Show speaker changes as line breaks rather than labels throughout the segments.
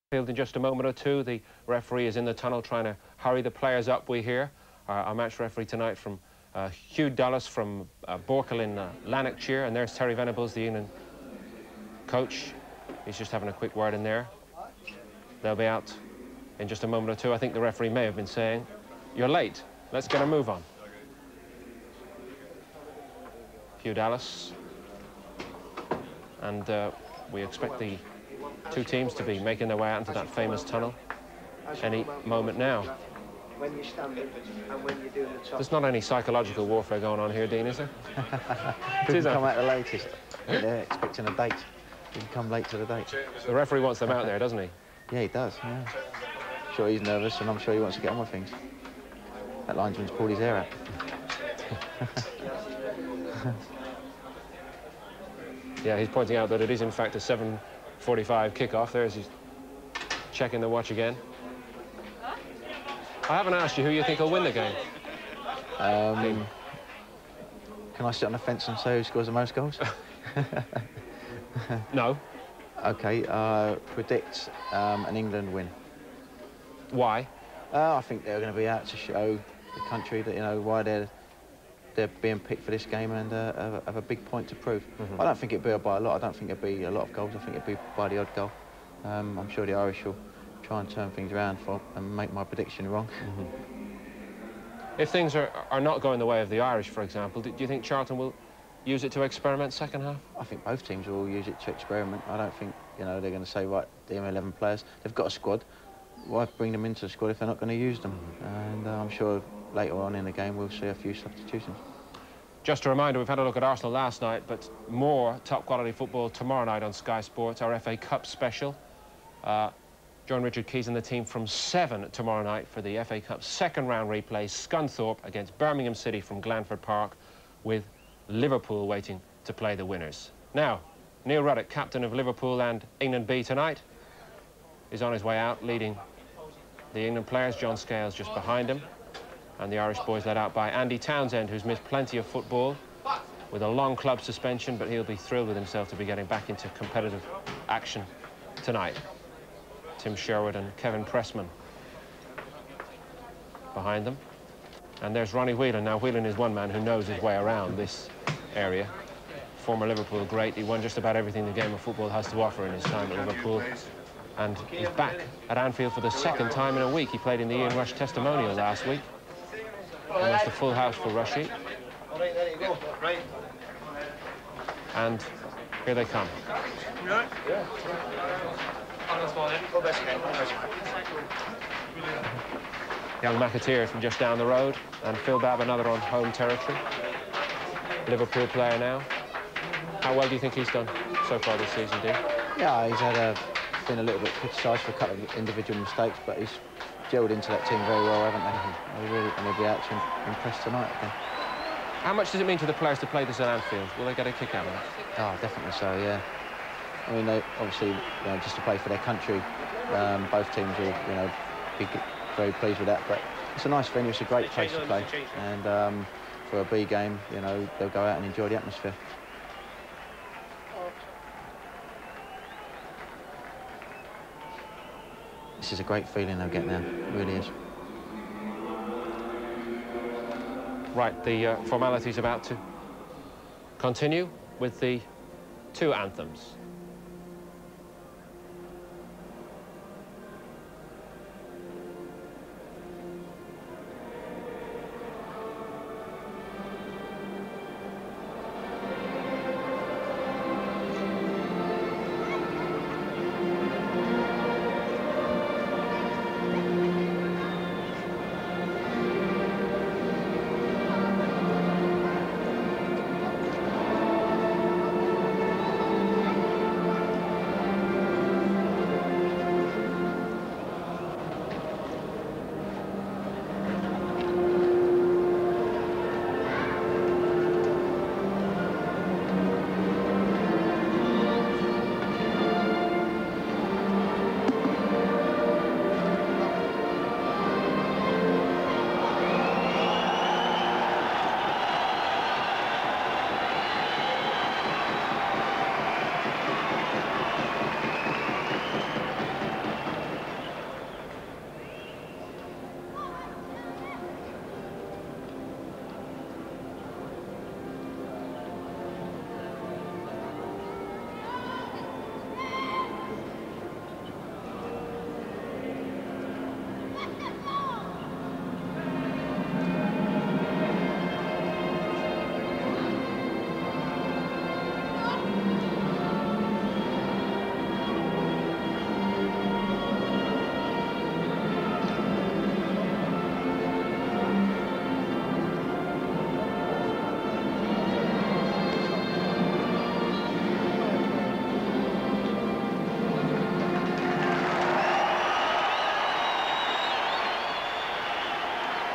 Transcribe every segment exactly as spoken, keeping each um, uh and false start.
Field in just a moment or two. The referee is in the tunnel trying to hurry the players up, we hear. Uh, our match referee tonight from uh, Hugh Dulles from uh, Borkel in uh, Lanarkshire, and there's Terry Venables, the England coach. He's just having a quick word in there. They'll be out in just a moment or two. I think the referee may have been saying, "You're late, let's get a move on." Hugh Dulles. And uh, we expect the two teams to be making their way out into that famous tunnel any moment now.
When you're standing and when you're doing the top.
There's not any psychological warfare going on here, Dean, is there?
Couldn't come out the latest. They're expecting a date. Didn't come late to the date.
The referee wants them out there, doesn't he?
Yeah, he does, yeah. I'm sure he's nervous, and I'm sure he wants to get on with things. That linesman's pulled his hair out.
Yeah, he's pointing out that it is, in fact, a seven forty-five kickoff. There's he's checking the watch again. I haven't asked you who you think will win the game.
Um, can I sit on the fence and say who scores the most goals?
No.
OK, uh, predict um, an England win.
Why?
Uh, I think they're going to be out to show the country that, you know, why they're they're being picked for this game and uh, have, have a big point to prove. Mm-hmm. I don't think it'll be by a lot. I don't think it'll be a lot of goals. I think it'll be by the odd goal. Um, I'm sure the Irish will try and turn things around for and make my prediction wrong.
Mm-hmm. If things are, are not going the way of the Irish, for example, do, do you think Charlton will use it to experiment second half?
I think both teams will use it to experiment. I don't think, you know, they're going to say, right, the eleven players, they've got a squad. Why bring them into the squad if they're not going to use them? And uh, I'm sure later on in the game we'll see a few substitutions.
Just a reminder, we've had a look at Arsenal last night, but more top-quality football tomorrow night on Sky Sports, our F A Cup special. Uh, John Richard Keys and the team from seven tomorrow night for the F A Cup second-round replay, Scunthorpe against Birmingham City from Glanford Park, with Liverpool waiting to play the winners. Now, Neil Ruddock, captain of Liverpool and England B tonight, is on his way out, leading the England players. John Scales just behind him. And the Irish boys led out by Andy Townsend, who's missed plenty of football with a long club suspension, but he'll be thrilled with himself to be getting back into competitive action tonight. Tim Sherwood and Kevin Pressman behind them. And there's Ronnie Whelan. Now, Whelan is one man who knows his way around this area. Former Liverpool great. He won just about everything the game of football has to offer in his time at Liverpool. And he's back at Anfield for the second time in a week. He played in the Ian Rush testimonial last week. Almost a full house for Rushy. And here they come. Young McAteer from just down the road, and Phil Babb, another on home territory. Liverpool player now. How well do you think he's done so far this season, Dean?
Yeah, he's had a, been a little bit criticised for a couple of individual mistakes, but he's gelled into that team very well, haven't they? Mm-hmm. They really, and they'll be out to impress tonight again.
How much does it mean to the players to play this at Anfield? Will they get a kick out of it?
Oh, definitely so, yeah. I mean, they obviously, you know, just to play for their country, um, both teams will, you know, be very pleased with that. But it's a nice venue, it's a great place to play. And um, for a B game, you know, they'll go out and enjoy the atmosphere. This is a great feeling they'll get now, it really is.
Right, the uh, formalities about to continue with the two anthems.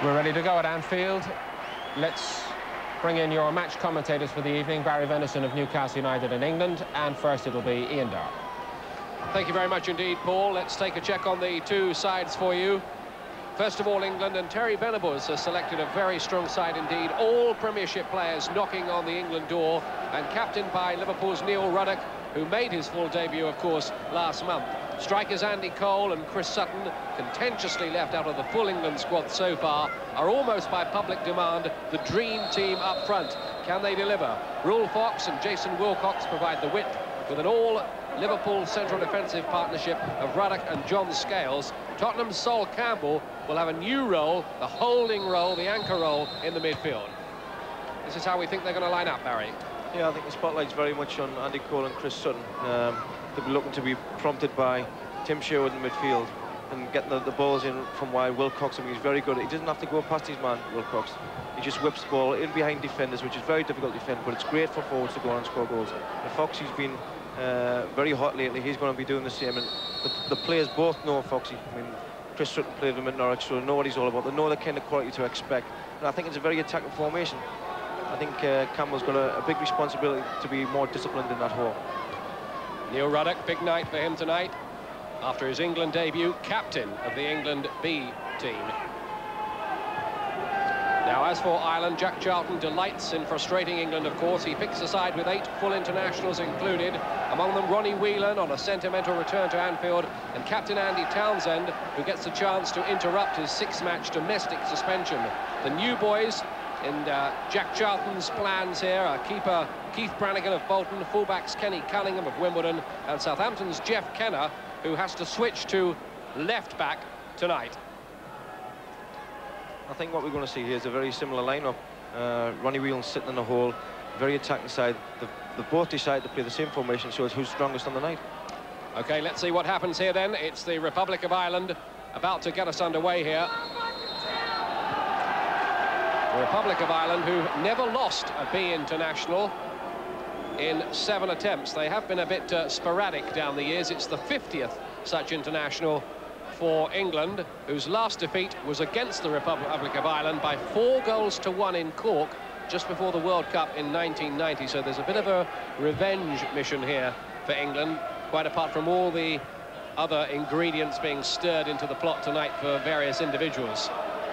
We're ready to go at Anfield. Let's bring in your match commentators for the evening, Barry Venison of Newcastle United in England, and first it'll be Ian Darr.
Thank you very much indeed, Paul. Let's take a check on the two sides for you. First of all, England, and Terry Venables has selected a very strong side indeed. All Premiership players knocking on the England door, and captained by Liverpool's Neil Ruddock, who made his full debut, of course, last month. Strikers Andy Cole and Chris Sutton, contentiously left out of the full England squad so far, are almost by public demand the dream team up front. Can they deliver? Ruel Fox and Jason Wilcox provide the width, with an all-Liverpool central defensive partnership of Ruddock and John Scales. Tottenham's Sol Campbell will have a new role, the holding role, the anchor role in the midfield. This is how we think they're going to line up, Barry.
Yeah, I think the spotlight's very much on Andy Cole and Chris Sutton. Um, they'll be looking to be prompted by Tim Sherwood in midfield and getting the, the balls in from wide. Wilcox, I mean, he's very good. He doesn't have to go past his man, Wilcox. He just whips the ball in behind defenders, which is very difficult to defend, but it's great for forwards to go on and score goals. And Foxy's been uh, very hot lately. He's going to be doing the same. And the, the players both know Foxy. I mean, Chris Sutton played him at Norwich, so they know what he's all about. They know the kind of quality to expect. And I think it's a very attacking formation. I think uh, Campbell's got a, a big responsibility to be more disciplined in that hole.
Neil Ruddock, big night for him tonight. After his England debut, captain of the England B team. Now, as for Ireland, Jack Charlton delights in frustrating England, of course. He picks a side with eight full internationals included, among them Ronnie Whelan on a sentimental return to Anfield, and captain Andy Townsend, who gets the chance to interrupt his six-match domestic suspension. The new boys in uh, Jack Charlton's plans here are keeper Keith Brannigan of Bolton, fullbacks Kenny Cunningham of Wimbledon, and Southampton's Jeff Kenner, who has to switch to left-back tonight.
I think what we're going to see here is a very similar lineup. Uh, Ronnie Whelan sitting in the hole, very attacking side. They've, they've both decided to play the same formation, so it's who's strongest on the night.
OK, let's see what happens here then. It's the Republic of Ireland about to get us underway here. The Republic of Ireland, who never lost a B international in seven attempts. They have been a bit uh, sporadic down the years. It's the fiftieth such international for England, whose last defeat was against the Republic of Ireland by four goals to one in Cork just before the World Cup in nineteen ninety. So there's a bit of a revenge mission here for England, quite apart from all the other ingredients being stirred into the plot tonight for various individuals.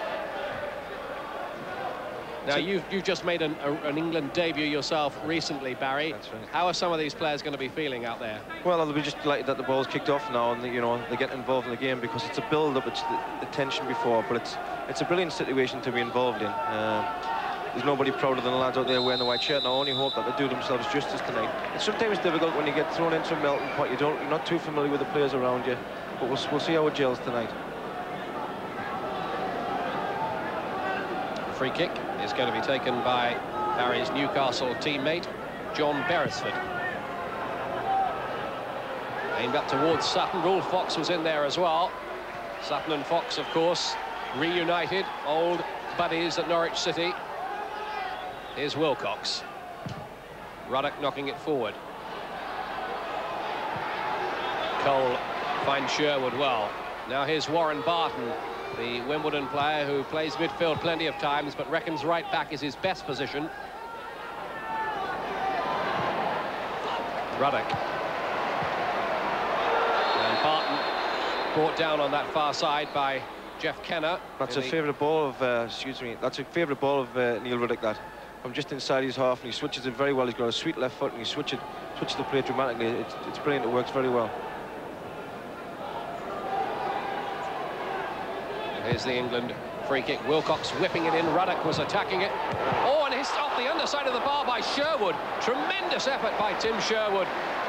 Now, you've, you've just made an, a, an England debut yourself recently, Barry.
That's right.
How are some of these players going to be feeling out there?
Well, they'll be just delighted that the ball's kicked off now, and you know they get involved in the game, because it's a build-up. It's the, the tension before, but it's it's a brilliant situation to be involved in. Uh, there's nobody prouder than the lads out there wearing the white shirt, and I only hope that they do themselves justice tonight. It's sometimes difficult when you get thrown into a melting pot. You don't, you're not too familiar with the players around you, but we'll, we'll see how it gels tonight.
Free kick is going to be taken by Barry's Newcastle teammate, John Beresford. Aimed up towards Sutton. Ruel Fox was in there as well. Sutton and Fox, of course, reunited, old buddies at Norwich City. Here's Wilcox. Ruddock knocking it forward. Cole finds Sherwood well. Now here's Warren Barton, the Wimbledon player who plays midfield plenty of times, but reckons right back is his best position. Ruddock. And Barton brought down on that far side by Jeff Kenner.
That's a favourite ball of, uh, excuse me, that's a favourite ball of uh, Neil Ruddock, that. From just inside his half, and he switches it very well. He's got a sweet left foot, and he switches, switches the play dramatically. It's, it's brilliant, it works very well.
Here's the England free kick. Wilcox whipping it in. Ruddock was attacking it. Oh, and hissed off the underside of the bar by Sherwood. Tremendous effort by Tim Sherwood.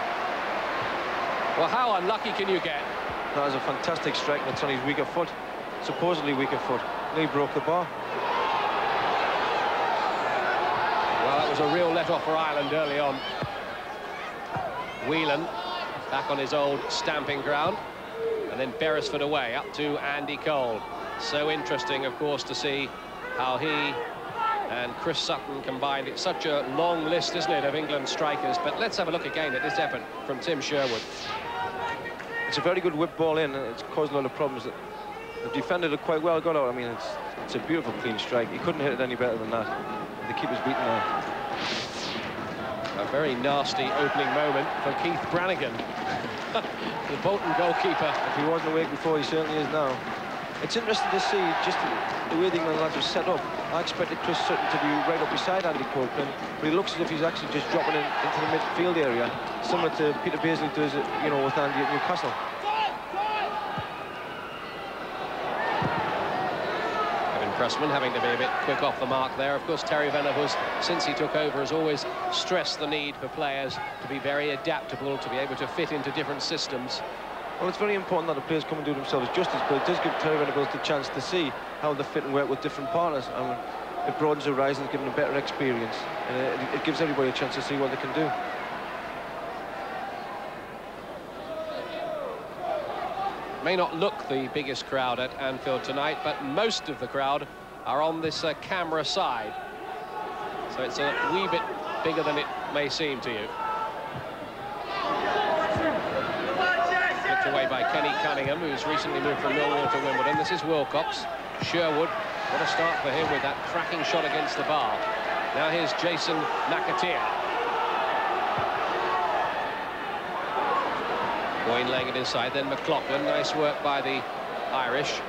Well, how unlucky can you get?
That is a fantastic strike, and it's on his weaker foot. Supposedly weaker foot. And he broke the bar.
Well, that was a real let-off for Ireland early on. Whelan back on his old stamping ground. And then Beresford away, up to Andy Cole. So interesting, of course, to see how he and Chris Sutton combined. It's such a long list, isn't it, of England strikers? But let's have a look again at this effort from Tim Sherwood.
It's a very good whip ball in, and it's caused a lot of problems. They've defended it quite well, got out. I mean, it's it's a beautiful clean strike. He couldn't hit it any better than that. The keeper's beaten there.
A very nasty opening moment for Keith Brannigan, the Bolton goalkeeper.
If he wasn't awake before, he certainly is now. It's interesting to see just the way the England lads were set up. I expected Chris Sutton to be right up beside Andy Copeland, but he looks as if he's actually just dropping in, into the midfield area, similar to Peter Beardsley does it, you know, with Andy at Newcastle.
Pressman having to be a bit quick off the mark there. Of course, Terry Venables, since he took over, has always stressed the need for players to be very adaptable, to be able to fit into different systems.
Well, it's very important that the players come and do themselves justice, but it does give Terry Venables the chance to see how they fit and work with different partners. And it broadens the horizons, giving them a better experience, and it, it gives everybody a chance to see what they can do.
May not look the biggest crowd at Anfield tonight, but most of the crowd are on this uh, camera side. So it's a wee bit bigger than it may seem to you. Flicked away by Kenny Cunningham, who's recently moved from Millwall to Wimbledon. This is Wilcox. Sherwood, what a start for him with that cracking shot against the bar. Now here's Jason McAteer. Boyne laying it inside, then McLaughlin. Nice work by the Irish.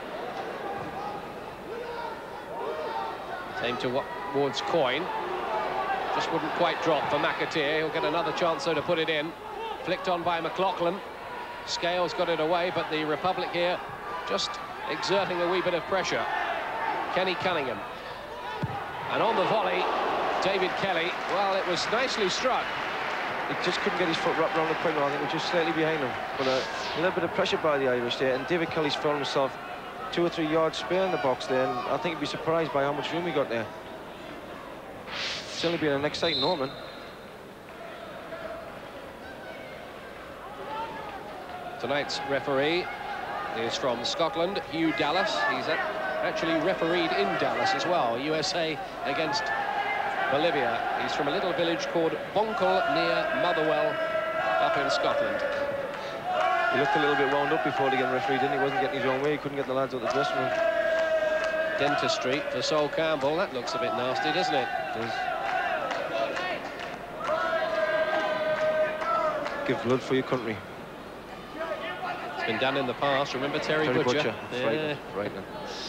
Same towards Coyne. Just wouldn't quite drop for McAteer. He'll get another chance, though, to put it in. Flicked on by McLaughlin. Scales got it away, but the Republic here just exerting a wee bit of pressure. Kenny Cunningham. And on the volley, David Kelly. Well, it was nicely struck.
He just couldn't get his foot wrapped around the point. I think he was just slightly behind him. But uh, a little bit of pressure by the Irish there, and David Kelly's found himself two or three yards spare in the box there, and I think he'd be surprised by how much room he got there. Certainly been an exciting moment.
Tonight's referee is from Scotland, Hugh Dallas. He's actually refereed in Dallas as well. U S A against Bolivia. He's from a little village called Bonkle near Motherwell up in Scotland.
He looked a little bit wound up before he got refereed, didn't he? He wasn't getting his own way. He couldn't get the lads out of the dressing room.
Dentistry for Sol Campbell. That looks a bit nasty, doesn't it?
It does. Give blood for your country.
It's been done in the past. Remember Terry,
Terry
Butcher?
Butcher.
Yeah.
Frightening.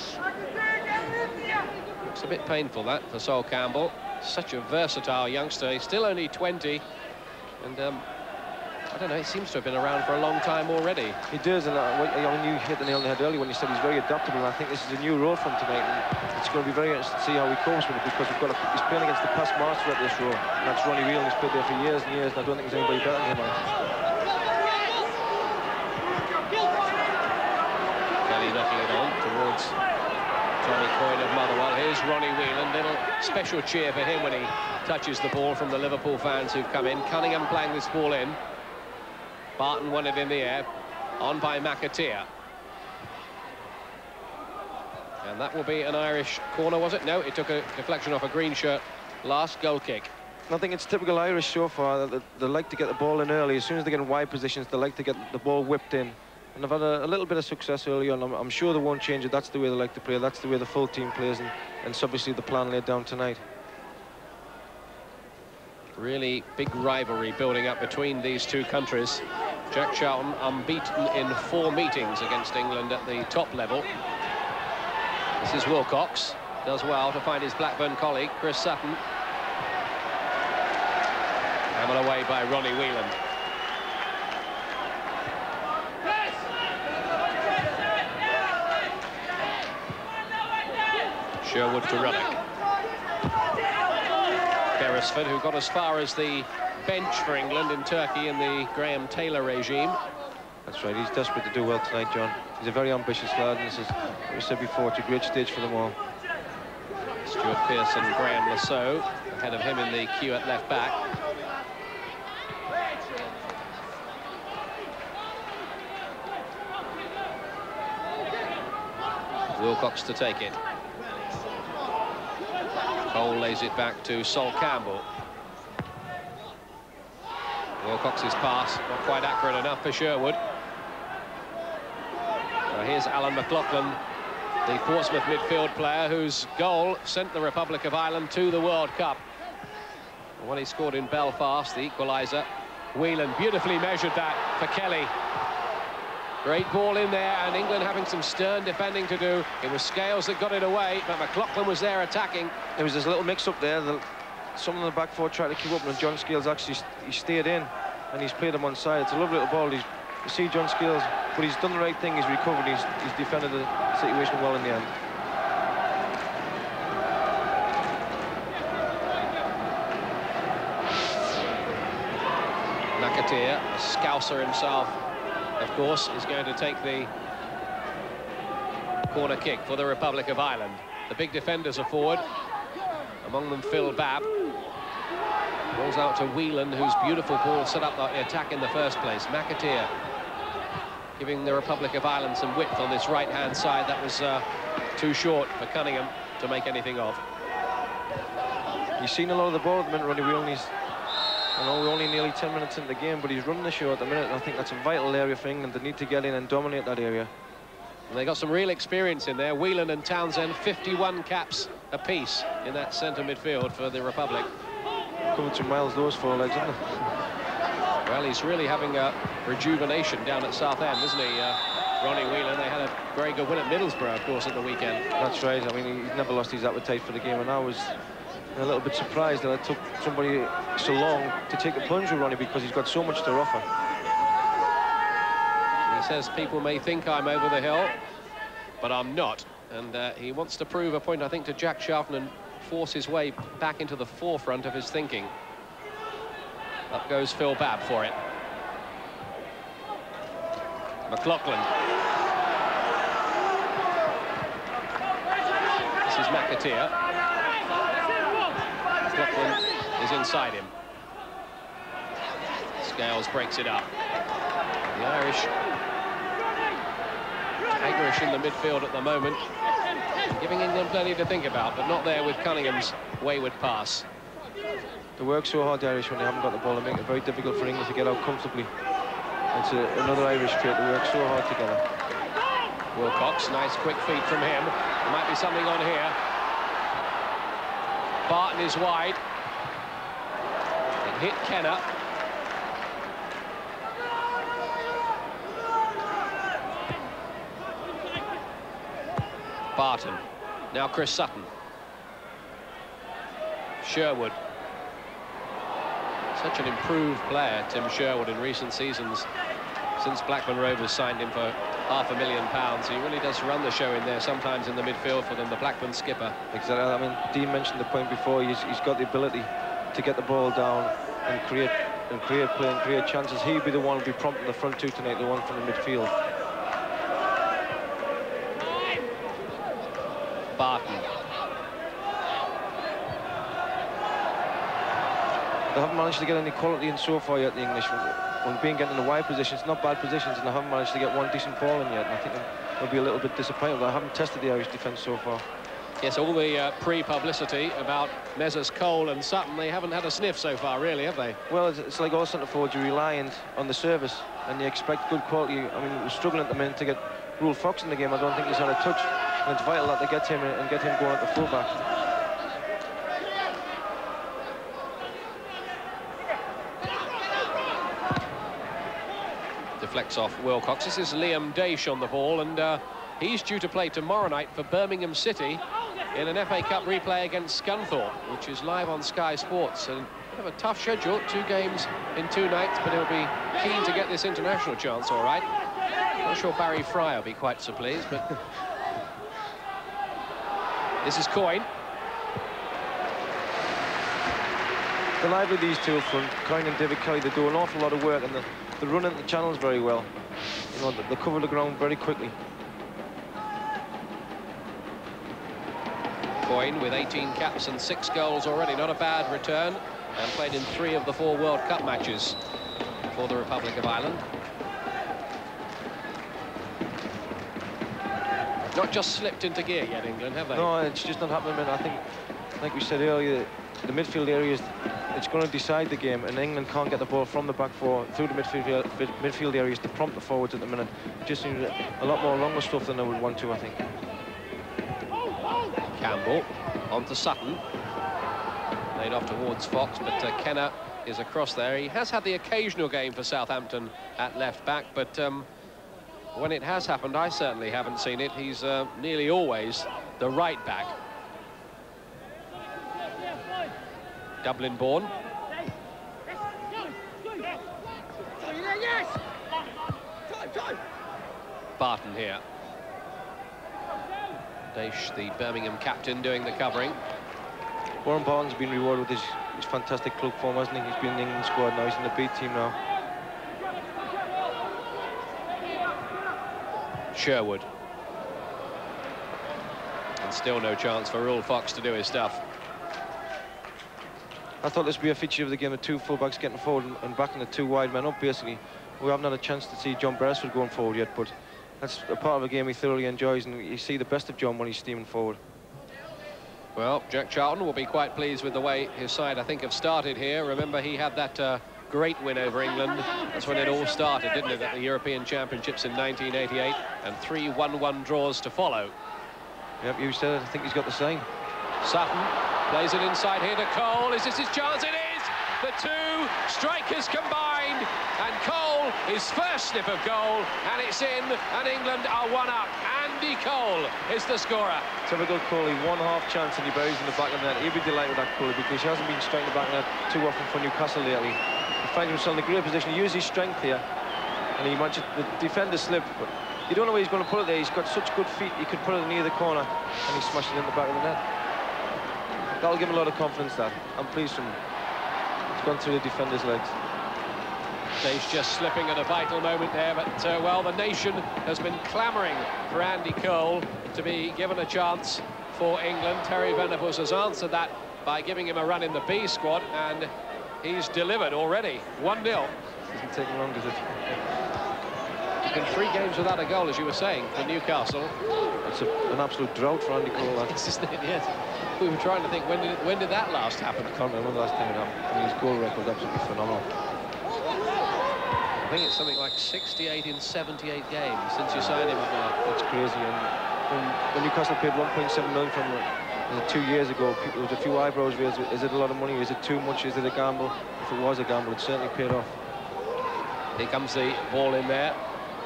Looks a bit painful, that, for Sol Campbell. Such a versatile youngster. He's still only twenty. And, um, I don't know, he seems to have been around for a long time already.
He does, and uh, when you hit the nail on the head earlier when you said he's very adaptable, and I think this is a new role for him tonight. And it's going to be very interesting to see how he copes with it, because we've got a, he's playing against the past master at this role, and that's Ronnie Whelan. He's played there for years and years, and I don't think there's anybody better than him.
Kelly knocking it on towards Tommy Coyne of Motherwell. Here's Ronnie Whelan. Little special cheer for him when he touches the ball from the Liverpool fans who've come in. Cunningham playing this ball in. Barton won it in the air, on by McAteer. And that will be an Irish corner, was it? No, it took a deflection off a green shirt. Last goal kick.
I think it's typical Irish so far. They, they like to get the ball in early. As soon as they get in wide positions, they like to get the ball whipped in. And they've had a, a little bit of success early on. I'm, I'm sure they won't change it. That's the way they like to play. That's the way the full team plays. And, and it's obviously the plan laid down tonight.
Really big rivalry building up between these two countries. Jack Charlton unbeaten in four meetings against England at the top level. This is Wilcox. Does well to find his Blackburn colleague, Chris Sutton. Hammered away by Ronnie Whelan. Sherwood to Ruddock. Beresford, who got as far as the bench for England in Turkey in the Graham Taylor regime.
That's right, he's desperate to do well tonight, John. He's a very ambitious lad, and this is, as we said before, it's a great stage for them all.
Stuart Pearson, Graham Lasso, ahead of him in the queue at left back. Wilcox to take it. Cole lays it back to Sol Campbell. Wilcox's pass not quite accurate enough for Sherwood. Now here's Alan McLaughlin, the Portsmouth midfield player whose goal sent the Republic of Ireland to the World Cup. And when he scored in Belfast, the equaliser, Whelan beautifully measured that for Kelly. Great ball in there, and England having some stern defending to do. It was Scales that got it away, but McLaughlin was there attacking.
There was this little mix-up there. The, someone in the back four tried to keep up, and John Scales actually he stayed in, and he's played him on side. It's a lovely little ball. He's, you see John Scales, but he's done the right thing. He's recovered. He's, he's defended the situation well in the end.
McAteer, a Scouser himself, of course, is going to take the corner kick for the Republic of Ireland. The big defenders are forward, among them Phil Babb. Rolls out to Whelan, whose beautiful ball set up the attack in the first place. McAteer giving the Republic of Ireland some width on this right-hand side. That was uh, too short for Cunningham to make anything of.
He's seen a lot of the ball at the minute, Ronnie Whelan. He's I know we're only nearly ten minutes into the game, but he's running the show at the minute, and I think that's a vital area for England. They need to get in and dominate that area.
And they got some real experience in there. Whelan and Townsend, fifty-one caps apiece in that centre midfield for the Republic.
Covered some miles, those four legs, isn't it?
Well, he's really having a rejuvenation down at Southend, isn't he, uh, Ronnie Whelan? They had a very good win at Middlesbrough, of course, at the weekend.
That's right. I mean, he's never lost his appetite for the game, and I was a little bit surprised that it took somebody so long to take the plunge with Ronnie, because he's got so much to offer.
He says people may think I'm over the hill, but I'm not. And uh, he wants to prove a point, I think, to Jack Charlton and force his way back into the forefront of his thinking. Up goes Phil Babb for it. McLaughlin. This is McAteer. McLaughlin is inside him. Scales breaks it up. The Irish tigerish in the midfield at the moment, giving England plenty to think about, but not there with Cunningham's wayward pass.
They work so hard, the Irish, when they haven't got the ball, and make it very difficult for England to get out comfortably. It's a, another Irish trait. They work so hard together.
Wilcox, nice quick feet from him. There might be something on here. Barton is wide. It hit Kenner. Barton. Now Chris Sutton. Sherwood. Such an improved player, Tim Sherwood, in recent seasons. Since Blackburn Rovers signed him for half a million pounds, he really does run the show in there, sometimes in the midfield for them, the Blackburn skipper.
Exactly. I mean, Dean mentioned the point before. He's, he's got the ability to get the ball down and create and create play and create chances. He'd be the one who'd be prompting the front two tonight, the one from the midfield.
Barton.
They haven't managed to get any quality in so far yet, the English. When being getting in the wide positions, not bad positions, and they haven't managed to get one decent ball in yet. And I think they'll be a little bit disappointed. I haven't tested the Irish defence so far.
Yes, all the uh, pre-publicity about Messrs Cole and Sutton, they haven't had a sniff so far, really, have they?
Well, it's, it's like all centre forwards, you're reliant on the service, and you expect good quality. I mean, we're struggling at the minute to get Rule Fox in the game. I don't think he's had a touch, and it's vital that they get him and get him going at the fullback.
Deflects off Wilcox. This is Liam Daish on the ball, and uh, he's due to play tomorrow night for Birmingham City in an F A Cup replay against Scunthorpe, which is live on Sky Sports. And a bit of a tough schedule, two games in two nights, but he'll be keen to get this international chance, all right. Not sure Barry Fry will be quite so pleased, but this is Coyne.
They're lively, these two up front. Coyne and David Kelly, they do an awful lot of work, and they, they run into the channels very well. You know, they, they cover the ground very quickly.
Coyne with eighteen caps and six goals already, not a bad return, and played in three of the four World Cup matches for the Republic of Ireland. Not just slipped into gear yet, England, have they?
No, it's just not happening. I think, like we said earlier, the midfield area is it's going to decide the game, and England can't get the ball from the back four through the midfield, midfield areas to prompt the forwards at the minute. Just need a lot more longer stuff than they would want to, I think.
Campbell on to Sutton. Laid off towards Fox, but uh, Kenner is across there. He has had the occasional game for Southampton at left back, but um, when it has happened, I certainly haven't seen it. He's uh, nearly always the right back. Dublin born. Barton here. Daish, the Birmingham captain, doing the covering.
Warren Barton's been rewarded with his, his fantastic club form, hasn't he? He's been in the England squad now, he's in the B team now.
Sherwood. And still no chance for Ruel Fox to do his stuff.
I thought this would be a feature of the game, the two fullbacks getting forward and, and backing the two wide men up, basically. We haven't had a chance to see John Beresford going forward yet, but that's a part of a game he thoroughly enjoys, and you see the best of John when he's steaming forward.
Well, Jack Charlton will be quite pleased with the way his side, I think, have started here. Remember, he had that uh, great win over England. That's when it all started, didn't it, at the European Championships in nineteen eighty-eight, and three one one draws to follow.
Yep, you said it. I think he's got the same.
Sutton plays it inside here to Cole. Is this his chance? It is! The two strikers combined, and Cole, his first sniff of goal, and it's in, and England are one up. Andy Cole is the scorer.
Typical Coley, one half chance and he buries in the back of the net. He'll be delighted with that, Coley, because he hasn't been striking the back of the net too often for Newcastle lately. He finds himself in a great position. He uses his strength here, and he managed the defender slip, but you don't know where he's going to put it there. He's got such good feet, he could put it near the corner, and he smashed it in the back of the net. That'll give him a lot of confidence, that. I'm pleased from him. It's gone through the defender's legs.
He's just slipping at a vital moment there, but, uh, well, the nation has been clamouring for Andy Cole to be given a chance for England. Terry Venables has answered that by giving him a run in the B squad, and he's delivered already. one nil.
Isn't taking long, does it?
It's been three games without a goal, as you were saying, for Newcastle.
It's a, an absolute drought for Andy Cole, that.
Yes, isn't it? Yes. We were trying to think, when did, it, when did that last happen?
I can't remember the last time it happened. I mean, his goal record is absolutely phenomenal.
I think it's something like sixty-eight in seventy-eight games since you signed him up there.
It's crazy. And when, when Newcastle paid one point seven million from him two years ago, people, there was a few eyebrows raised. Is it a lot of money? Is it too much? Is it a gamble? If it was a gamble, it certainly paid off.
Here comes the ball in there.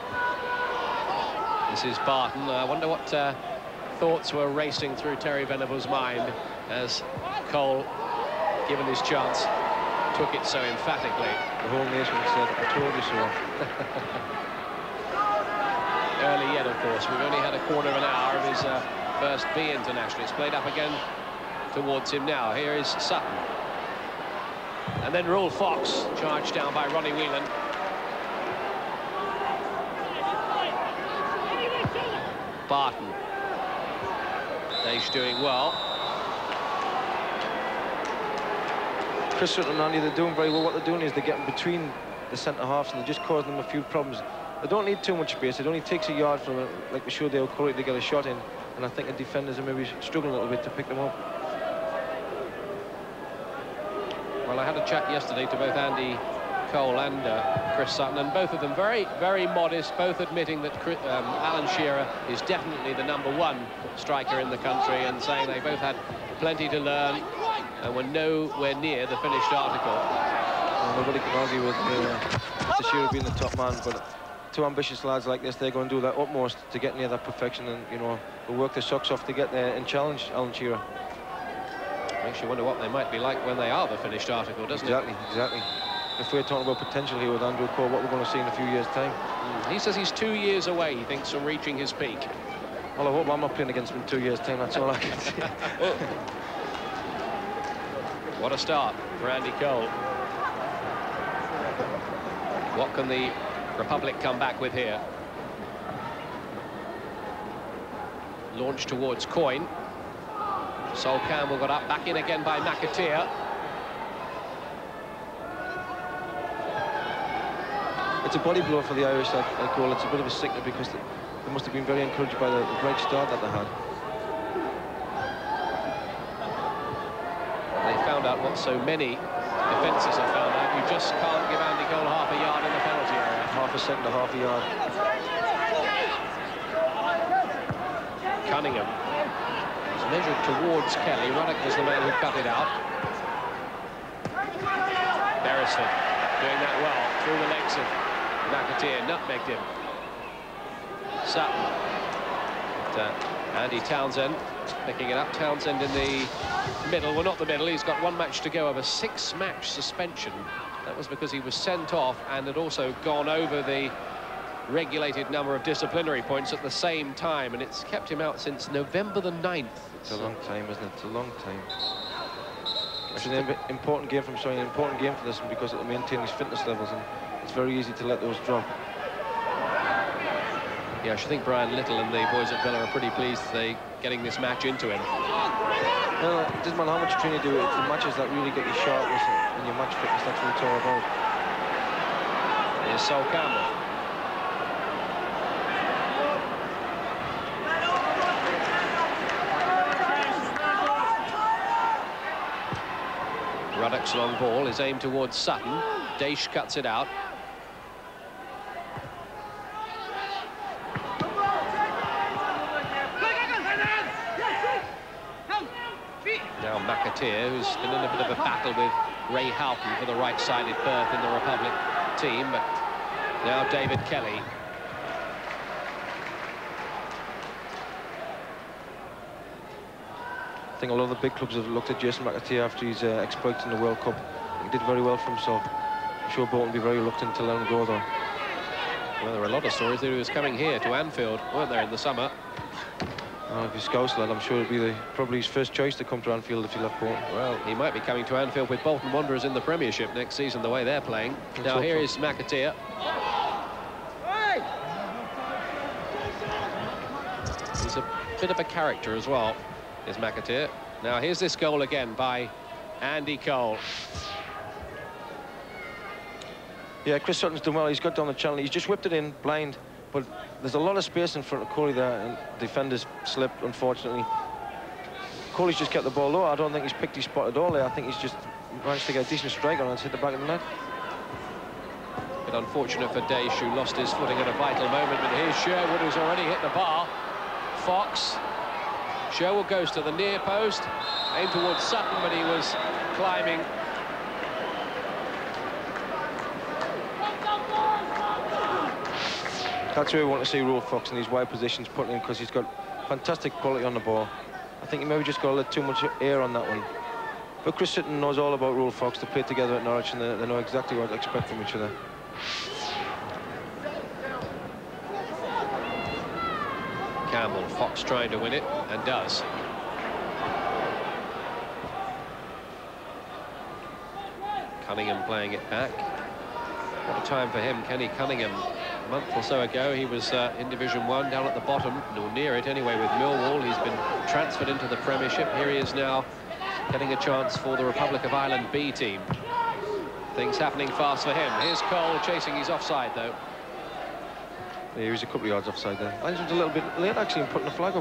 This is Barton. I wonder what uh, thoughts were racing through Terry Venables' mind as Cole, given his chance, took it so emphatically.
The whole nation said, I told you so.
Early yet, of course. We've only had a quarter of an hour of his uh, first B international. It's played up again towards him now. Here is Sutton. And then Ruel Fox, charged down by Ronnie Whelan. Barton. Daish doing well.
Chris Sutton and Andy, they're doing very well. What they're doing is they're getting between the centre-halves and they're just causing them a few problems. They don't need too much space. It only takes a yard from it, like we showed Dale Curry, to get a shot in. And I think the defenders are maybe struggling a little bit to pick them up.
Well, I had a chat yesterday to both Andy Cole and uh, Chris Sutton, and both of them very, very modest, both admitting that Chris, um, Alan Shearer is definitely the number one striker in the country, and saying they both had plenty to learn and were nowhere near the finished article.
Well, nobody can argue with uh, Shearer being the top man, but two ambitious lads like this, they're going to do their utmost to get near that perfection, and, you know, will work their socks off to get there and challenge Alan Shearer.
Makes you wonder what they might be like when they are the finished article, doesn't
exactly,
it?
Exactly, exactly. If we're talking about potential here with Andrew Cole, what we're going to see in a few years' time.
Mm, he says he's two years away, he thinks, from reaching his peak.
Well, I hope I'm not playing against him in two years' time, that's all I can say.
What a start for Andy Cole. What can the Republic come back with here? Launch towards Coyne. Sol Campbell got up, back in again by McAteer.
It's a body blow for the Irish, that, that goal. It's a bit of a sickener because they, they must have been very encouraged by the, the great start that they had.
They found out what so many defences have found out. You just can't give Andy Cole half a yard in the penalty area.
Half a second to half a yard.
Cunningham was measured towards Kelly. Ruddock was the man who cut it out. Beresford doing that well through the legs of McAteer, nutmegged him. Sutton. But, uh, Andy Townsend picking it up. Townsend in the middle. Well, not the middle. He's got one match to go of a six-match suspension. That was because he was sent off and had also gone over the regulated number of disciplinary points at the same time, and it's kept him out since November the ninth.
It's a long time, isn't it? It's a long time. It's an important game from sorry, an important game for this one because it'll maintain his fitness levels, and it's very easy to let those drop.
Yeah, I should think Brian Little and the boys at Villa are pretty pleased they getting this match into him.
Well, it doesn't matter how much training you do, it's the matches that really get you sharpness and your match fitness. That's what it's all about.
Here's Sol Campbell. Ruddock's long ball is aimed towards Sutton. Daish cuts it out. Now McAteer, who's been in a bit of a battle with Ray Houghton for the right-sided berth in the Republic team, but now David Kelly.
I think a lot of the big clubs have looked at Jason McAteer after his uh, exploits in the World Cup. He did very well for himself. I'm sure Bolton will be very reluctant to let him go, though.
Well, there were a lot of stories that he was coming here to Anfield, weren't there, in the summer?
Uh, if he's Scouse lad, I'm sure it'd be the, probably his first choice to come to Anfield if he left Bolton.
Well, he might be coming to Anfield with Bolton Wanderers in the Premiership next season, the way they're playing.
Let's
now, here
so.
is McAteer. He's a bit of a character as well, is McAteer. Now, here's this goal again by Andy Cole.
Yeah, Chris Sutton's done well. He's got down the channel. He's just whipped it in blind, but there's a lot of space in front of Coley there, and defenders slipped, unfortunately. Coley's just kept the ball low. I don't think he's picked his spot at all there. I think he's just managed to get a decent strike on it and hit the back of the net.
Bit unfortunate for Daish, who lost his footing at a vital moment, but here's Sherwood, who's already hit the bar. Fox. Sherwood goes to the near post, aimed towards Sutton, but he was climbing.
That's where we want to see Rolf Fox in these wide positions putting in, because he's got fantastic quality on the ball. I think he maybe just got a little too much air on that one. But Chris Sutton knows all about Rolf Fox. They play together at Norwich, and they, they know exactly what to expect from each other.
Campbell, Fox trying to win it, and does. Cunningham playing it back. What a time for him, Kenny Cunningham. A month or so ago, he was uh, in Division One, down at the bottom, or near it anyway, with Millwall. He's been transferred into the Premiership. Here he is now, getting a chance for the Republic of Ireland B team. Things happening fast for him. Here's Cole chasing his offside, though.
Yeah, he was a couple of yards offside there. I think he was a little bit late, actually, in putting the flag up.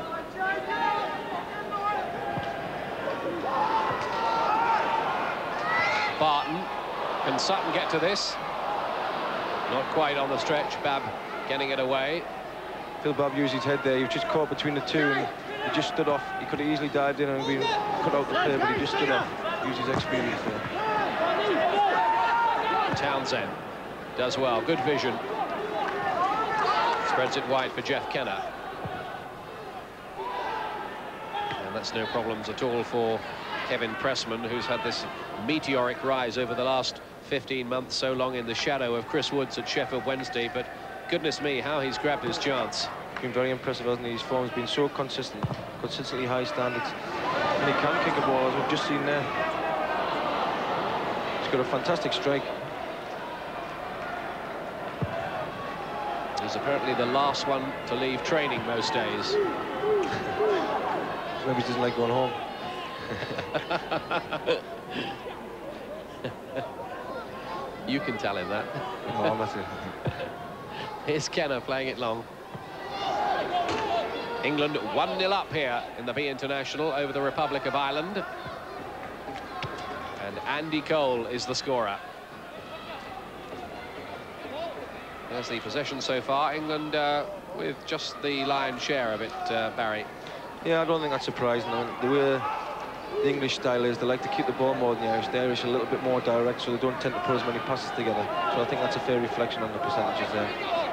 Barton. Can Sutton get to this? Not quite on the stretch. Babb getting it away.
Phil Babb used his head there. He was just caught between the two, and he just stood off. He could have easily dived in and been cut out the play, but he just stood off. Used his experience there.
Townsend does well. Good vision. Spreads it wide for Jeff Kenner. And that's no problems at all for Kevin Pressman, who's had this meteoric rise over the last fifteen months, so long in the shadow of Chris Woods at Sheffield Wednesday, but goodness me, how he's grabbed his chance.
Been very impressive, hasn't he? His form's been so consistent, consistently high standards, and he can kick a ball, as we've just seen there. He's got a fantastic strike.
He's apparently the last one to leave training most days.
Maybe he doesn't like going home.
You can tell him that.
No, that's it.
Here's Kenner playing it long. England one nil up here in the B International over the Republic of Ireland. And Andy Cole is the scorer. There's the possession so far. England uh, with just the lion's share of it, uh, Barry.
Yeah, I don't think that's surprising. I mean, the way the English style is, they like to keep the ball more than the Irish. The Irish are a little bit more direct, so they don't tend to put as many passes together. So I think that's a fair reflection on the percentages there.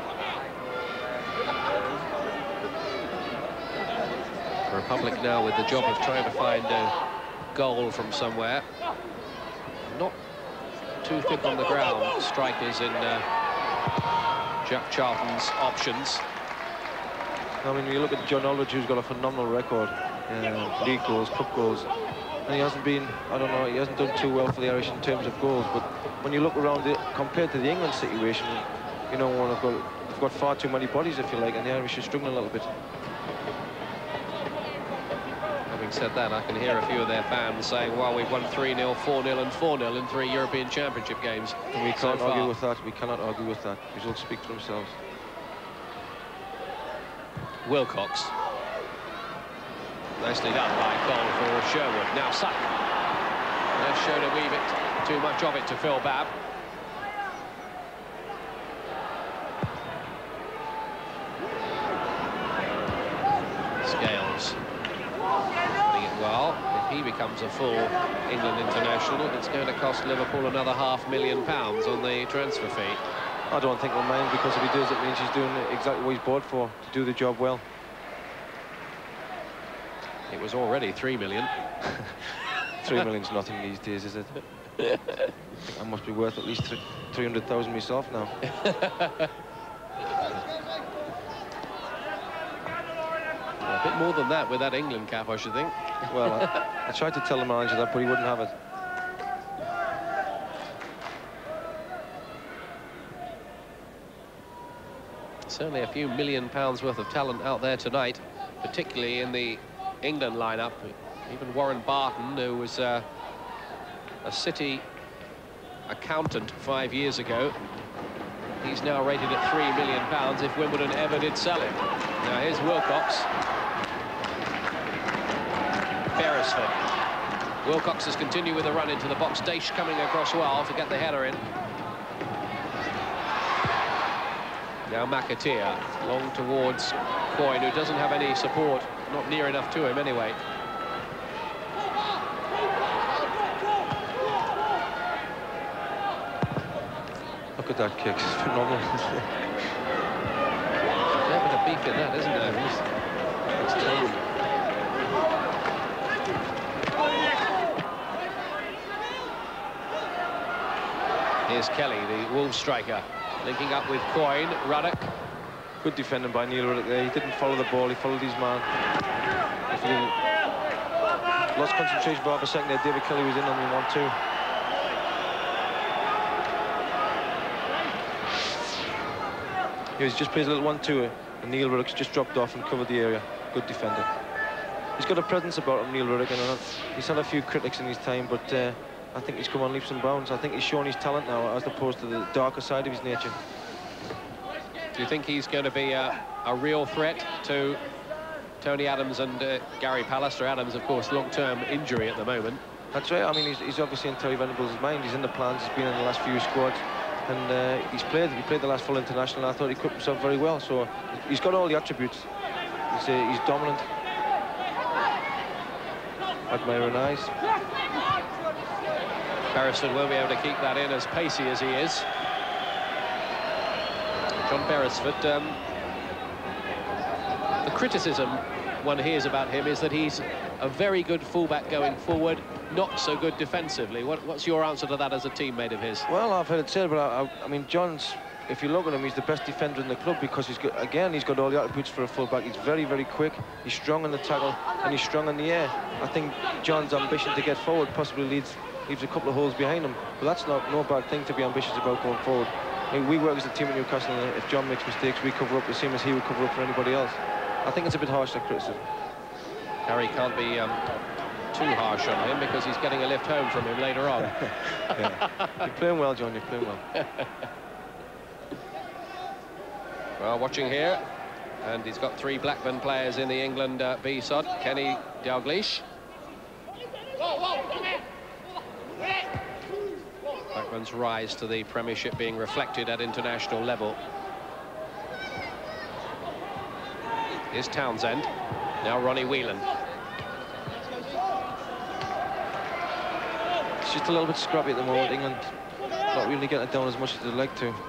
The Republic now with the job of trying to find a goal from somewhere. Not too thick on the ground, strikers in uh, Jack Charlton's options.
I mean, you look at John Aldridge, who's got a phenomenal record, uh, league goals, cup goals, and he hasn't been, I don't know, he hasn't done too well for the Irish in terms of goals, but when you look around it, compared to the England situation, you know, when they've got, they've got far too many bodies, if you like, and the Irish are struggling a little bit.
Having said that, I can hear a few of their fans saying, well, we've won three nil, four nil and four nil in three European Championship games.
And we can't
so
argue
far.
with that, we cannot argue with that. Results speak for themselves.
Wilcox. Nicely done by Cole for Sherwood. Now Sutton. They've shown a wee bit too much of it to Phil Babb. Scales. Putting it well. If he becomes a full England international, it's going to cost Liverpool another half million pounds on the transfer fee.
I don't think we'll mind, because if he does, it means he's doing exactly what he's bought for, to do the job well.
It was already three million.
Three million's nothing these days, is it? I think I must be worth at least three hundred thousand myself now.
A bit more than that with that England cap, I should think.
Well, I, I tried to tell the manager that, but he wouldn't have it.
Certainly a few million pounds worth of talent out there tonight, particularly in the England lineup. Even Warren Barton, who was uh, a City accountant five years ago, he's now rated at three million pounds if Wimbledon ever did sell him. Now here's Wilcox. Beresford. Wilcox has continued with a run into the box. Daish coming across well to get the header in. Now McAteer, long towards Coyne, who doesn't have any support, not near enough to him anyway.
Look at that kick, it's phenomenal.
There's a bit of beef in that, isn't there? It's terrible. Here's Kelly, the Wolves striker, linking up with Coyne. Ruddock.
Good defending by Neil Ruddock there. He didn't follow the ball, he followed his man. If he didn't... Lost concentration for half a second there. David Kelly was in on the one two. He's just plays a little one two, and Neil Ruddock's just dropped off and covered the area. Good defender. He's got a presence about him, Neil Ruddock, and he's had a few critics in his time, but uh, I think he's come on leaps and bounds. I think he's shown his talent now, as opposed to the darker side of his nature.
Do you think he's going to be a, a real threat to Tony Adams and uh, Gary Pallister? Adams, of course, long-term injury at the moment.
That's right. I mean, he's, he's obviously in Terry Venables' mind. He's in the plans. He's been in the last few squads, and uh, he's played. He played the last full international. I thought he equipped himself very well. So he's got all the attributes. He's, uh, he's dominant. Admiring eyes.
Beresford will be able to keep that in, as pacey as he is. John Beresford, um, the criticism one hears about him is that he's a very good fullback going forward, not so good defensively. What, what's your answer to that as a teammate of his?
Well, I've heard it said, but I, I, I mean, John's, if you look at him, he's the best defender in the club, because he's got, again, he's got all the attributes for a fullback. He's very, very quick, he's strong in the tackle, and he's strong in the air. I think John's ambition to get forward possibly leads, leaves a couple of holes behind him, but that's not no bad thing to be ambitious about going forward. I mean, we work as a team at Newcastle, and if John makes mistakes, we cover up the same as he would cover up for anybody else. I think it's a bit harsh, that criticism.
Harry can't be um, too harsh on him, because he's getting a lift home from him later on.
Yeah. You're playing well, John, you're playing well.
Well, watching here, and he's got three Blackburn players in the England uh, B-sod. Kenny Dalglish. Blackburn's rise to the Premiership being reflected at international level. Here's Townsend. Now Ronnie Whelan.
It's just a little bit scrappy at the moment, England. Not really getting it down as much as they'd like to.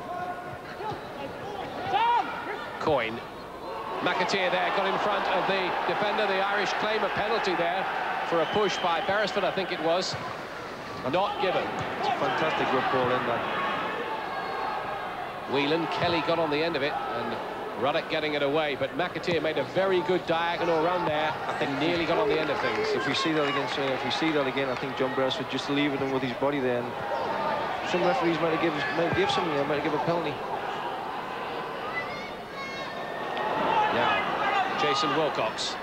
Coyne. McAteer there got in front of the defender. The Irish claim a penalty there for a push by Beresford, I think it was. Not given.
It's a fantastic good ball in that.
Whelan, Kelly got on the end of it, and Ruddock getting it away, but McAteer made a very good diagonal run there. I think nearly got on the end of things.
If we see that again, so if we see that again, I think John Beresford just leaving him with his body there. And some referees might have give might give something there, might have give a penalty.
Now, Jason Wilcox.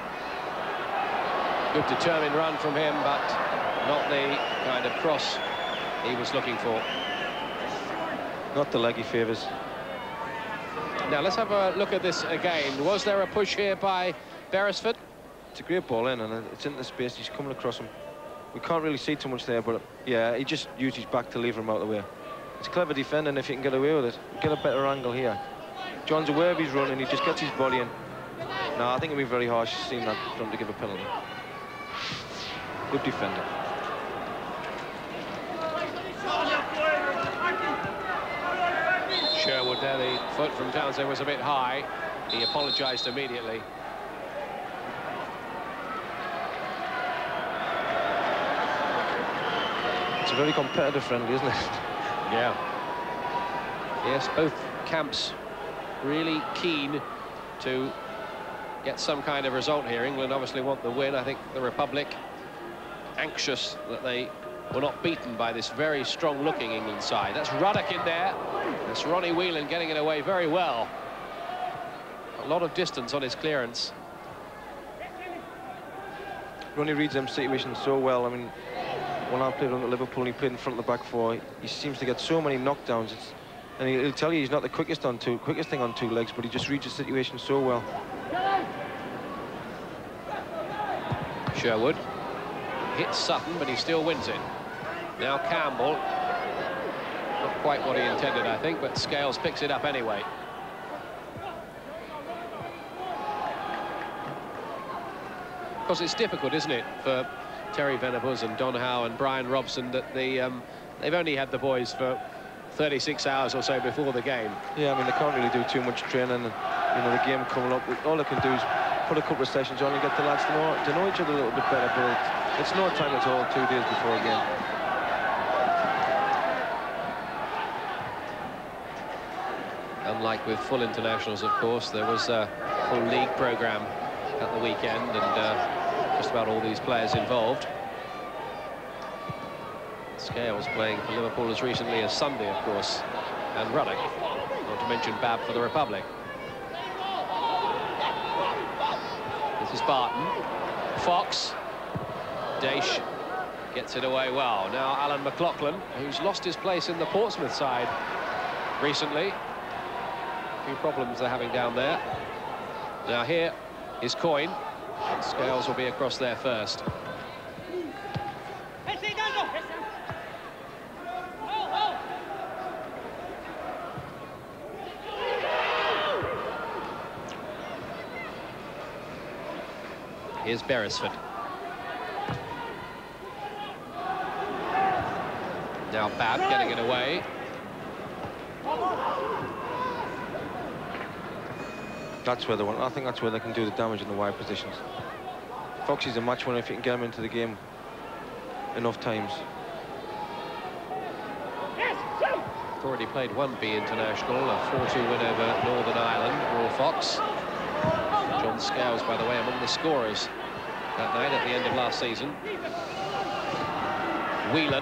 Good determined run from him, but not the kind of cross he was looking for.
Not the leg he favours.
Now let's have a look at this again. Was there a push here by Beresford?
It's a great ball in, and it's in the space. He's coming across him. We can't really see too much there, but yeah, he just used his back to leave him out of the way. It's clever defending if you can get away with it. Get a better angle here. John's aware of his run, and he just gets his body in. No, I think it'd be very harsh seeing that for him to give a penalty. Good defender.
Sherwood there, the foot from Townsend was a bit high. He apologised immediately.
It's a very competitive friendly, isn't it?
Yeah. Yes, both camps really keen to get some kind of result here. England obviously want the win. I think the Republic anxious that they were not beaten by this very strong-looking England side. That's Ruddock in there. That's Ronnie Whelan getting it away very well. A lot of distance on his clearance.
Ronnie reads them situations so well. I mean, when I played at Liverpool, he played in front of the back four. He seems to get so many knockdowns. It's, and he'll tell you he's not the quickest on two, quickest thing on two legs, but he just reads the situation so well.
Sherwood hits Sutton, but he still wins it. Now Campbell, not quite what he intended, I think, but Scales picks it up anyway. Because it's difficult, isn't it, for Terry Venables and Don Howe and Brian Robson, that the um, they've only had the boys for thirty-six hours or so before the game.
Yeah, I mean, they can't really do too much training, and you know, the game coming up, all they can do is put a couple of sessions on and get the lads to know, to know each other a little bit better, but it's, it's no time at all, two days before a game.
Unlike with full internationals, of course, there was a full league programme at the weekend, and uh, just about all these players involved. Scales playing for Liverpool as recently as Sunday, of course, and Ruddock, not to mention Babb for the Republic. This is Barton. Fox. Daish gets it away well. Now Alan McLaughlin, who's lost his place in the Portsmouth side recently. A few problems they're having down there. Now here is Coyne. Scales will be across there first. Here's Beresford. Now Babb getting it away.
That's where they want. I think that's where they can do the damage in the wide positions. Foxy's a match winner if you can get him into the game enough times.
Already played one B international, a four two win over Northern Ireland. Roy Fox. John Scales, by the way, among the scorers that night at the end of last season. Whelan.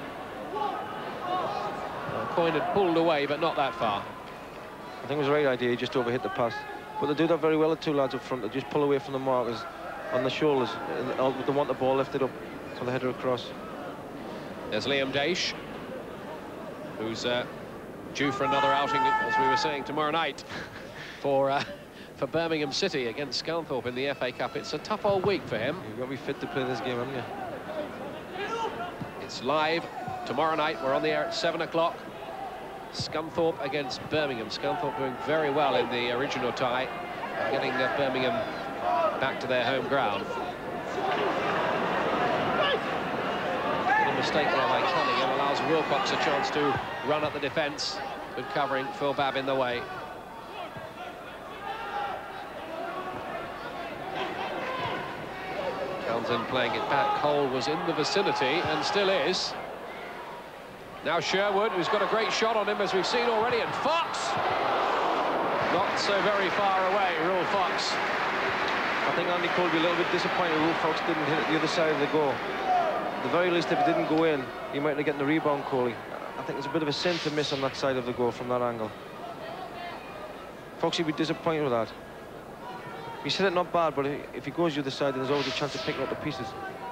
Well, Coyne had pulled away, but not that far.
I think it was the right idea, he just overhit the pass. But they do that very well, the two lads up front. They just pull away from the markers on the shoulders. And they want the ball lifted up, so they head her across.
There's Liam Daish, who's uh, due for another outing, as we were saying, tomorrow night for uh, for Birmingham City against Scunthorpe in the F A Cup. It's a tough old week for him.
You've got to be fit to play this game, haven't you?
It's It's live tomorrow night. We're on the air at seven o'clock. Scunthorpe against Birmingham. Scunthorpe doing very well in the original tie, getting uh, Birmingham back to their home ground. A mistake there by Cunningham allows Wilcox a chance to run at the defence. Good covering, Phil Babb in the way. Townsend playing it back. Cole was in the vicinity and still is. Now Sherwood, who's got a great shot on him, as we've seen already, and Fox! Not so very far away, Rule Fox.
I think Andy Cole will be a little bit disappointed Rule Fox didn't hit it the other side of the goal. At the very least, if it didn't go in, he might have gotten the rebound, Coley. I think it's a bit of a sin to miss on that side of the goal from that angle. Foxy would be disappointed with that. He said it not bad, but if he goes the other side, then there's always a chance of picking up the pieces.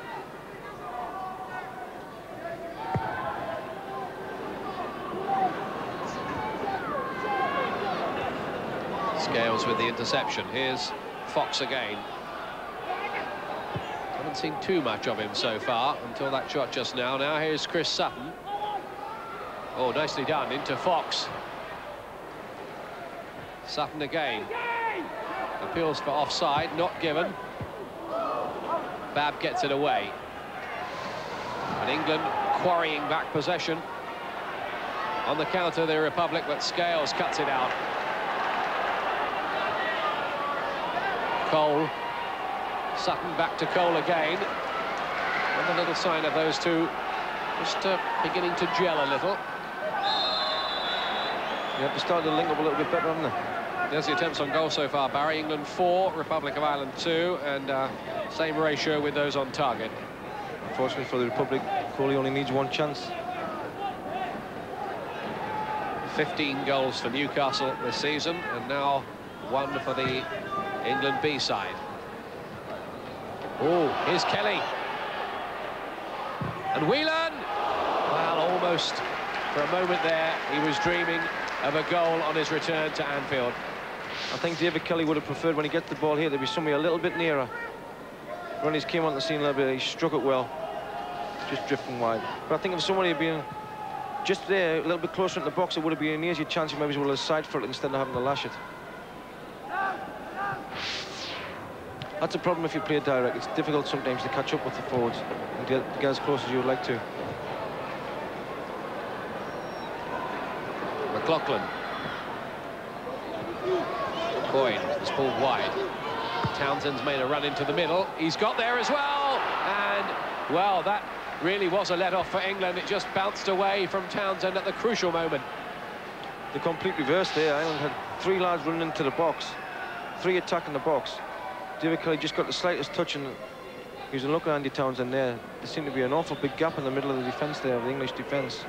Scales with the interception. Here's Fox again. Haven't seen too much of him so far until that shot just now. Now here's Chris Sutton. Oh, nicely done into Fox. Sutton again. Appeals for offside, not given. Babb gets it away. And England quarrying back possession. On the counter, the Republic, but Scales cuts it out. Cole. Sutton back to Cole again. And a little sign of those two just uh, beginning to gel a little.
You have to start to link up a little bit better, haven't they?
There's the attempts on goal so far, Barry. England four, Republic of Ireland two, and uh, same ratio with those on target.
Unfortunately for the Republic, Coley only needs one chance.
fifteen goals for Newcastle this season, and now one for the England B side. Oh, here's Kelly. And Whelan! Well, almost for a moment there, he was dreaming of a goal on his return to Anfield.
I think David Kelly would have preferred when he gets the ball here to be somebody a little bit nearer. Ronnie's came on the scene a little bit, he struck it well, just drifting wide. But I think if somebody had been just there, a little bit closer in the box, it would have been an easier chance. He maybe would have side for it instead of having to lash it. That's a problem if you play direct. It's difficult sometimes to catch up with the forwards and get, get as close as you would like to.
McLaughlin. Boyd is pulled wide. Townsend's made a run into the middle. He's got there as well. And, well, that really was a let-off for England. It just bounced away from Townsend at the crucial moment.
The complete reverse there. Ireland had three lads running into the box. Three attacking the box. David Kelly just got the slightest touch, and he was looking at Andy Townsend there. There seemed to be an awful big gap in the middle of the defence there, of the English defence.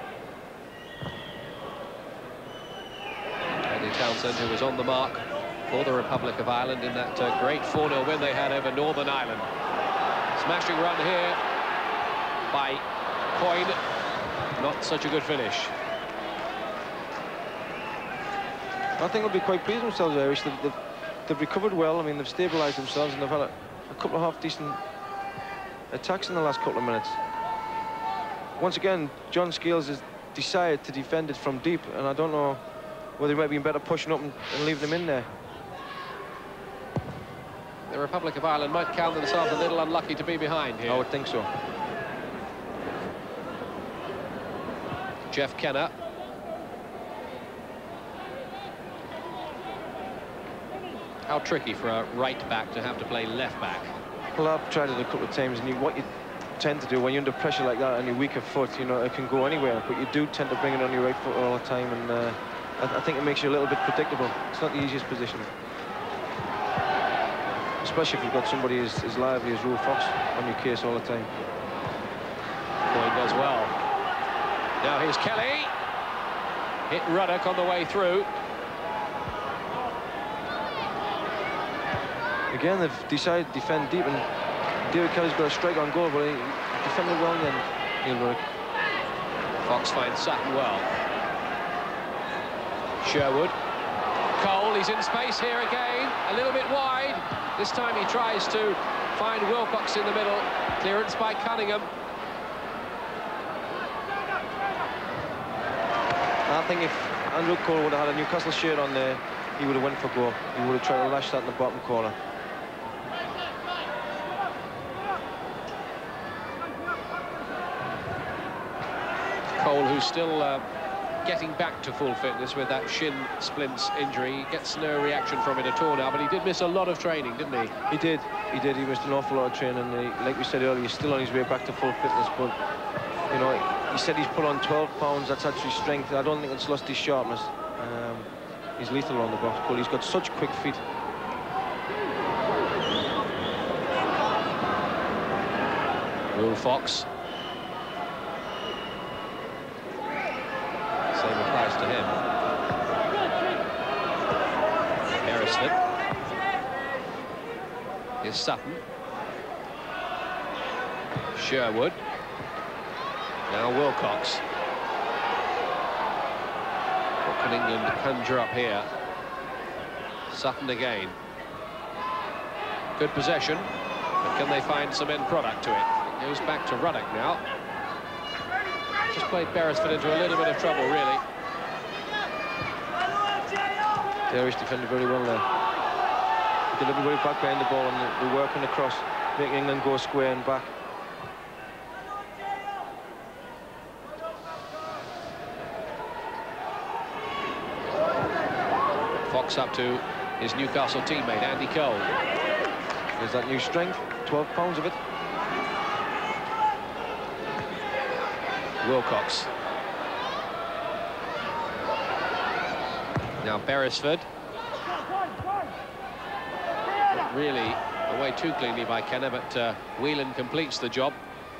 Andy Townsend, who was on the mark for the Republic of Ireland in that uh, great four nil win they had over Northern Ireland. Smashing run here by Coyne. Not such a good finish.
I think they'll be quite pleased with themselves, Irish. They've, they've, they've recovered well. I mean, they've stabilised themselves, and they've had a, a couple of half-decent attacks in the last couple of minutes. Once again, John Scales has decided to defend it from deep, and I don't know whether he might be better pushing up and, and leaving them in there.
The Republic of Ireland might count themselves a little unlucky to be behind here.
I would think so.
Jeff Kenner. How tricky for a right back to have to play left back.
Well, I've tried it a couple of times, and you, what you tend to do when you're under pressure like that on your weaker foot, you know, it can go anywhere, but you do tend to bring it on your right foot all the time, and uh, I, I think it makes you a little bit predictable. It's not the easiest position, especially if you've got somebody as, as lively as Rule Fox on your case all the time.
Boyd does well. Now here's Kelly. Hit Ruddock on the way through.
Again, they've decided to defend deep, and David Kelly's got a strike on goal, but he defended well in the end, Neil Ruddock.
Fox finds Sutton well. Sherwood. Cole, he's in space here again, a little bit wide. This time he tries to find Wilcox in the middle. Clearance by Cunningham.
think if Andrew Cole would have had a Newcastle shirt on there, he would have went for goal. He would have tried to lash that in the bottom corner.
Cole, who's still uh, getting back to full fitness with that shin splints injury. He gets no reaction from it at all now, but he did miss a lot of training, didn't he?
He did. He did. He missed an awful lot of training. He, like we said earlier, he's still on his way back to full fitness, but, you know, he said he's put on twelve pounds. That's actually strength. I don't think it's lost his sharpness. Um, he's lethal on the box, but he's got such quick feet.
Will Fox. Same applies to him. Beresford. Here's Sutton. Sherwood. Now Wilcox. What can England conjure up here? Sutton again. Good possession, but can they find some end product to it? It goes back to Ruddock now. Just played Beresford into a little bit of trouble, really.
Darius defended very well there. He did everybody back behind the ball, and they're working across, making England go square and back.
Fox up to his Newcastle teammate, Andy Cole.
There's that new strength, twelve pounds of it.
Wilcox. Now Beresford. Not really away too cleanly by Kenner, but uh, Whelan completes the job.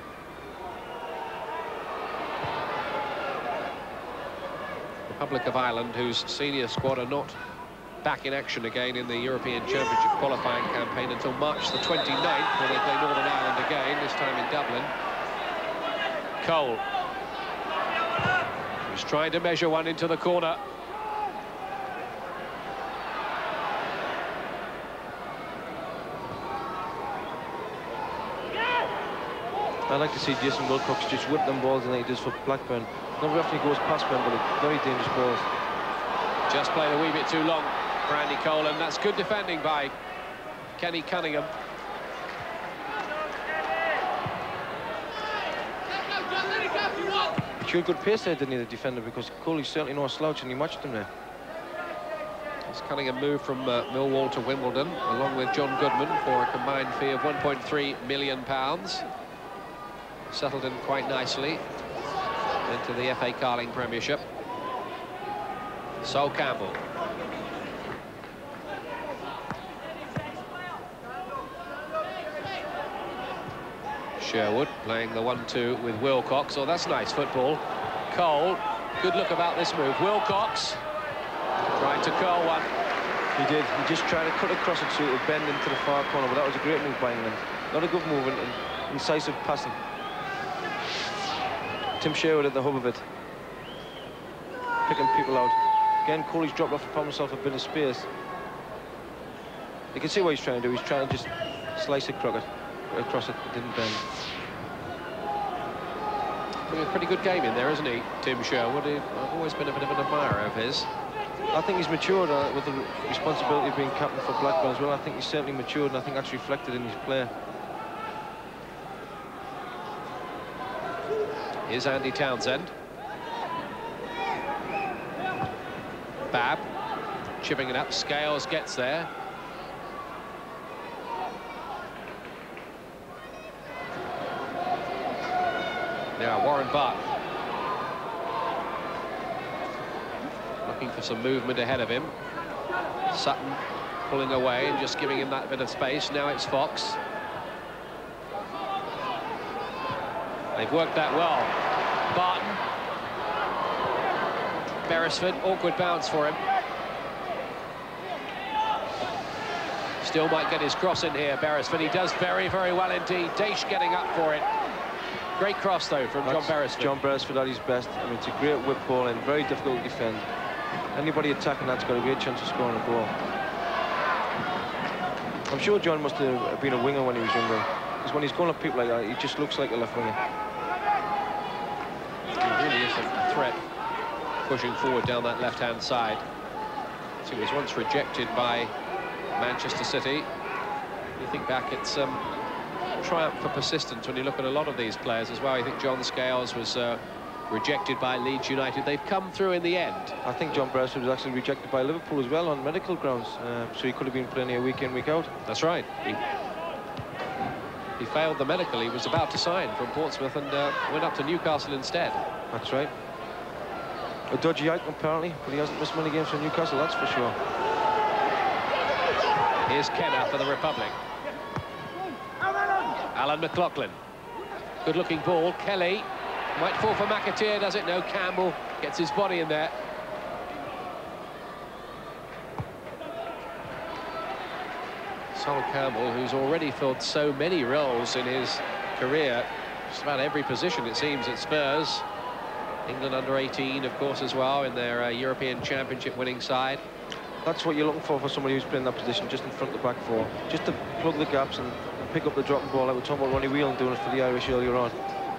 Republic of Ireland, whose senior squad are not back in action again in the European Championship qualifying campaign until March the twenty-ninth, when they play Northern Ireland again, this time in Dublin. Cole. He's trying to measure one into the corner.
I like to see Jason Wilcox just whip them balls and he does for Blackburn. Not very often he goes past them, but it's very dangerous balls.
Just played a wee bit too long for Andy Cole, and that's good defending by Kenny Cunningham.
Showed good pace there, didn't he, the defender, because Coley's certainly no slouch and he matched him there.
As Cunningham moved from uh, Millwall to Wimbledon, along with John Goodman, for a combined fee of one point three million pounds. Settled in quite nicely into the F A Carling Premiership. Sol Campbell. Sherwood playing the one two with Wilcox. Oh, that's nice football. Cole, good look about this move. Wilcox trying to curl one.
He did. He just tried to cut across it so it would bend into the far corner, but that was a great move by England. Not a good move and, and incisive passing. Tim Sherwood at the hub of it. Picking people out. Again, Coley's dropped off and found himself a bit of space. You can see what he's trying to do. He's trying to just slice it across it. Across it, it didn't bend.
A pretty good game in there, isn't he, Tim Sherwood? I've always been a bit of an admirer of his.
I think he's matured uh, with the responsibility of being captain for Blackburn as well. I think he's certainly matured, and I think that's reflected in his play.
Here's Andy Townsend. Babb chipping it up. Scales gets there. Now Warren Butt looking for some movement ahead of him. Sutton pulling away and just giving him that bit of space. Now it's Fox. They've worked that well. Barton. Beresford, awkward bounce for him. Still might get his cross in here, Beresford. He does very, very well indeed. Daish getting up for it. Great cross, though, from
That's
John Beresford.
John Beresford at his best. I mean, it's a great whip ball and very difficult to defend. Anybody attacking that's got a great chance of scoring a goal. I'm sure John must have been a winger when he was younger, because when he's going at people like that, he just looks like a left winger.
He really is a threat. pushing forward down that left-hand side. He was once rejected by Manchester City. You think back, it's um, triumph for persistence when you look at a lot of these players as well. You think John Scales was uh, rejected by Leeds United. They've come through in the end.
I think John Beresford was actually rejected by Liverpool as well on medical grounds, uh, so he could have been playing here week in, week out.
That's right. He, he failed the medical. He was about to sign from Portsmouth and uh, went up to Newcastle instead.
That's right. A dodgy item apparently, but he hasn't missed many games for Newcastle, that's for sure.
Here's Kenner for the Republic. Alan McLaughlin. Good-looking ball. Kelly might fall for McAteer, does it? No, Campbell gets his body in there. Sol Campbell, who's already filled so many roles in his career, just about every position, it seems, at Spurs. England under eighteen, of course, as well, in their uh, European Championship winning side.
That's what you're looking for for somebody who's playing that position, just in front of the back four, just to plug the gaps and, and pick up the dropping ball. Like we were talking about Ronnie Whelan doing it for the Irish earlier on.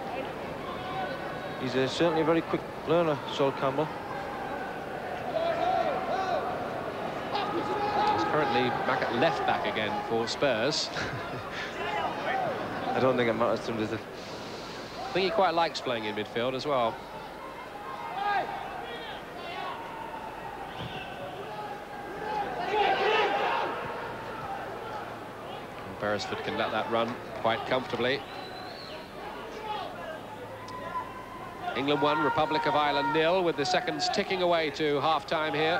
He's uh, certainly a very quick learner, Sol Campbell.
He's currently back at left back again for Spurs.
I don't think it matters to him, does it?
I think he quite likes playing in midfield as well. Beresford can let that run quite comfortably. England one, Republic of Ireland nil, with the seconds ticking away to half-time here.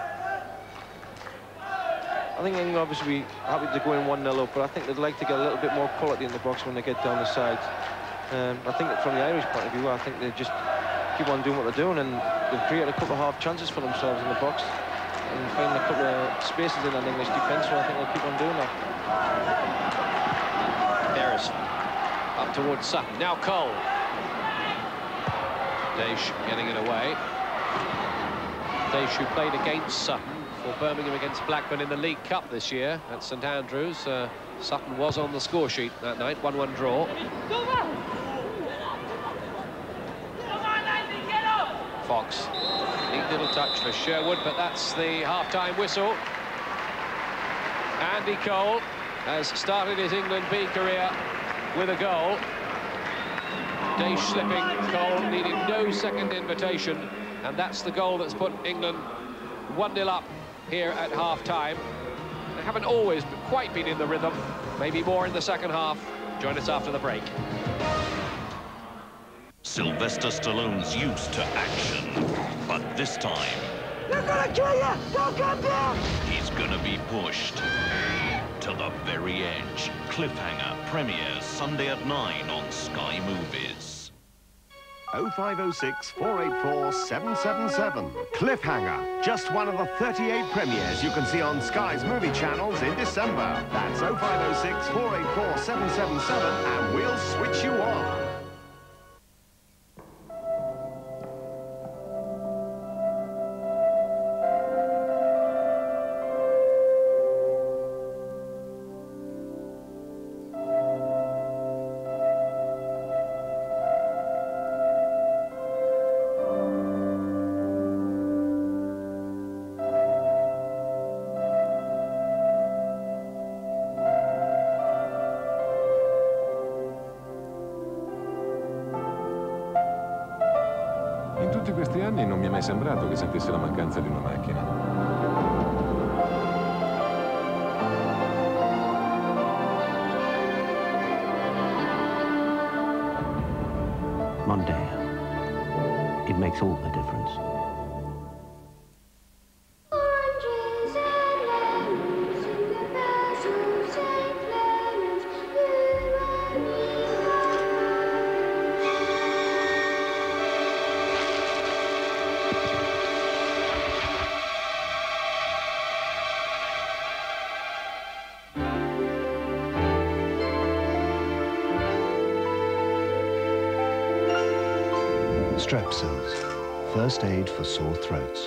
I think England obviously be happy to go in one nil up, but I think they'd like to get a little bit more quality in the box when they get down the sides. Um, I think that from the Irish point of view, I think they just keep on doing what they're doing, and they've created a couple of half chances for themselves in the box and finding a couple of spaces in an English defence, so I think they'll keep on doing that.
Up towards Sutton. Now Cole. Daish getting it away. Daish, who played against Sutton for Birmingham against Blackburn in the League Cup this year at St Andrews. Uh, Sutton was on the score sheet that night, one one draw. Fox. Neat little touch for Sherwood, but that's the half-time whistle. Andy Cole has started his England B career with a goal. Daish slipping, Cole needing no second invitation, and that's the goal that's put England one nil up here at half-time. They haven't always quite been in the rhythm, maybe more in the second half. Join us after the break.
Sylvester Stallone's used to action, but this time...
They're gonna kill you! Don't come back!
He's gonna be pushed to the very edge. Cliffhanger premieres Sunday at nine on Sky Movies.
oh five oh six, four eight four, seven seven seven. Cliffhanger, just one of the thirty-eight premieres you can see on Sky's movie channels in December. That's oh five oh six, four eight four, seven seven seven, and we'll switch you on.
In tutti questi anni non mi è mai sembrato che sentisse la mancanza di una macchina.
Mondeo. It makes all the difference.
Strepsils, first aid for sore throats.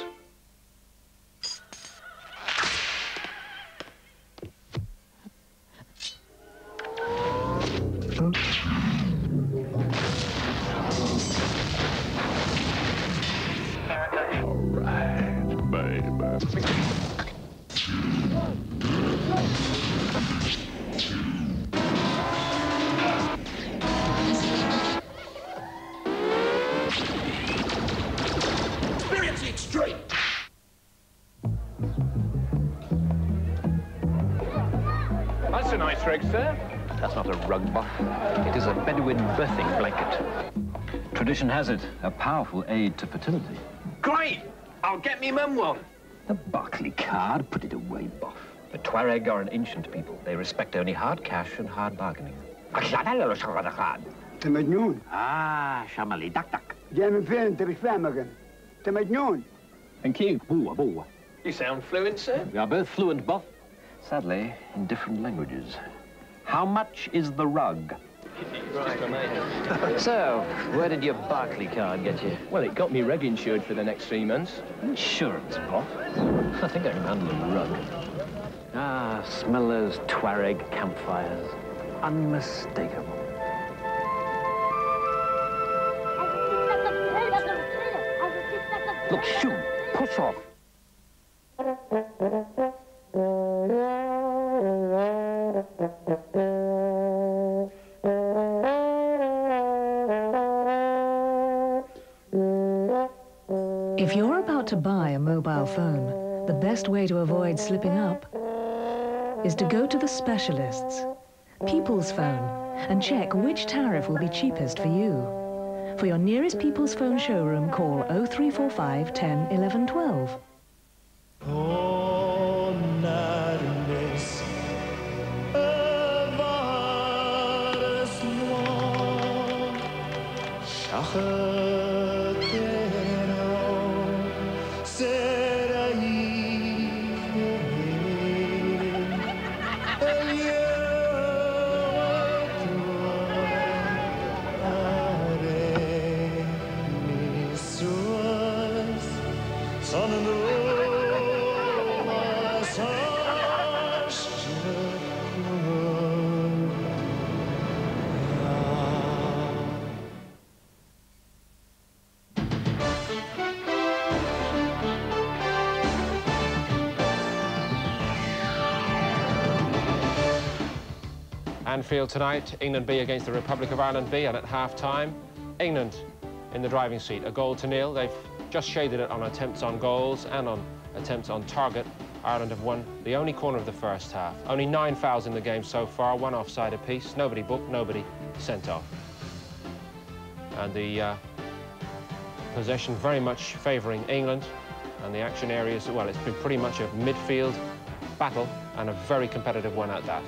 nice rig, sir.
That's not a rug, Buff. It is a Bedouin birthing blanket. Tradition has it, a powerful aid to fertility.
Great! I'll get me mum one.
The Barclay card, put it away, Buff. The Tuareg are an ancient people. They respect only hard cash and hard bargaining.
انت مجنون.
Ah, شمالي دك دك.
جاي من فين انت مش فاهمك. انت مجنون.
Thank you. Boa, boa.
You sound fluent, sir.
We are both fluent, Buff. Sadly, in different languages. How much is the rug?
So, where did your Barclay card get you?
Well, it got me reg insured for the next three months.
Insurance, Buff? I think I can handle a rug.
Ah, smell those Tuareg campfires. Unmistakable.
Look, shoot! Push off!
If you're about to buy a mobile phone, the best way to avoid slipping up is to go to the specialists, People's Phone, and check which tariff will be cheapest for you. For your nearest People's Phone showroom, call oh three four five, ten, eleven, twelve.
Anfield tonight, England B against the Republic of Ireland B, and at half-time, England in the driving seat, a goal to nil. They've just shaded it on attempts on goals and on attempts on target. Ireland have won the only corner of the first half. Only nine fouls in the game so far, one offside apiece, nobody booked, nobody sent off. And the uh, possession very much favouring England, and the action areas, well, it's been pretty much a midfield battle and a very competitive one at that.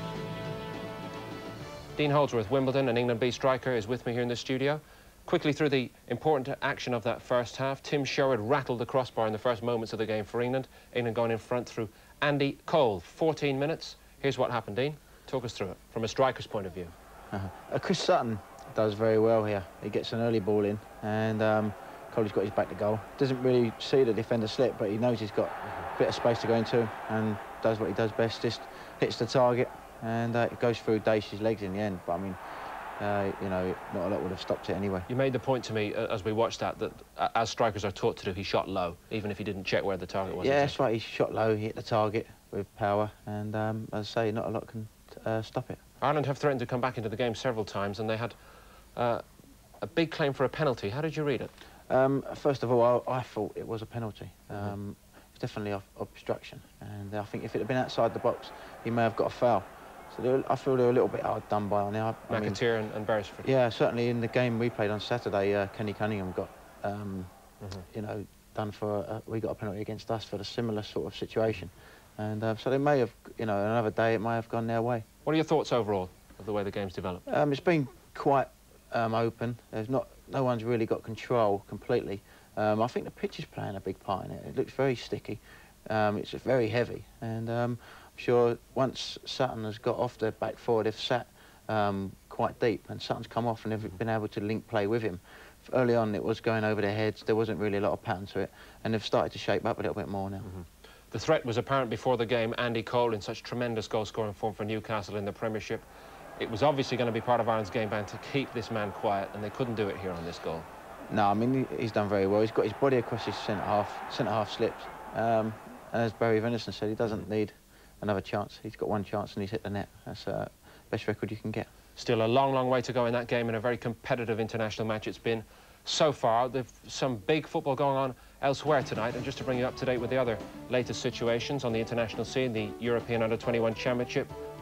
Dean Holdsworth, Wimbledon and England B striker, is with me here in the studio. Quickly through the important action of that first half, Tim Sherwood rattled the crossbar in the first moments of the game for England. England going in front through Andy Cole. fourteen minutes. Here's what happened, Dean. Talk us through it, from a striker's point of view.
Uh-huh. uh, Chris Sutton does very well here. He gets an early ball in, and um, Cole's got his back to goal. Doesn't really see the defender slip, but he knows he's got a bit of space to go into, and does what he does best, just hits the target. And uh, it goes through Daisy's legs in the end, but I mean, uh, you know, not a lot would have stopped it anyway.
You made the point to me uh, as we watched that, that uh, as strikers are taught to do, he shot low, even if he didn't check where the target was.
Yeah, that's right, he shot low, he hit the target with power, and um, as I say, not a lot can uh, stop it.
Ireland have threatened to come back into the game several times, and they had uh, a big claim for a penalty. How did you read it?
Um, first of all, I, I thought it was a penalty. Mm-hmm. um, it's definitely off obstruction, and I think if it had been outside the box, he may have got a foul. So they were, I feel they were a little bit hard done by on there. I, I
McAteer and, and Beresford.
Yeah, certainly in the game we played on Saturday, uh, Kenny Cunningham got, um,
mm-hmm.
you know, done for, uh, we got a penalty against us for the similar sort of situation. And uh, so they may have, you know, another day it may have gone their way.
What are your thoughts overall of the way the game's developed?
Um, it's been quite um, open. There's not, no one's really got control completely. Um, I think the pitch is playing a big part in it. It looks very sticky. Um, it's very heavy, and um, I'm sure once Sutton has got off the back four, they've sat um, quite deep, and Sutton's come off and they've been able to link play with him. Early on, it was going over their heads. There wasn't really a lot of pattern to it, and they've started to shape up a little bit more now.
Mm-hmm. The threat was apparent before the game. Andy Cole in such tremendous goal-scoring form for Newcastle in the Premiership. It was obviously going to be part of Ireland's game plan to keep this man quiet, and they couldn't do it here on this goal.
No, I mean, he's done very well. He's got his body across his centre-half, centre-half slips. Um, and as Barry Venison said, he doesn't need another chance. He's got one chance and he's hit the net. That's the uh, best record you can get.
Still a long, long way to go in that game, and a very competitive international match it's been so far. There's some big football going on elsewhere tonight, and just to bring you up to date with the other latest situations on the international scene, the European under twenty-one Championship,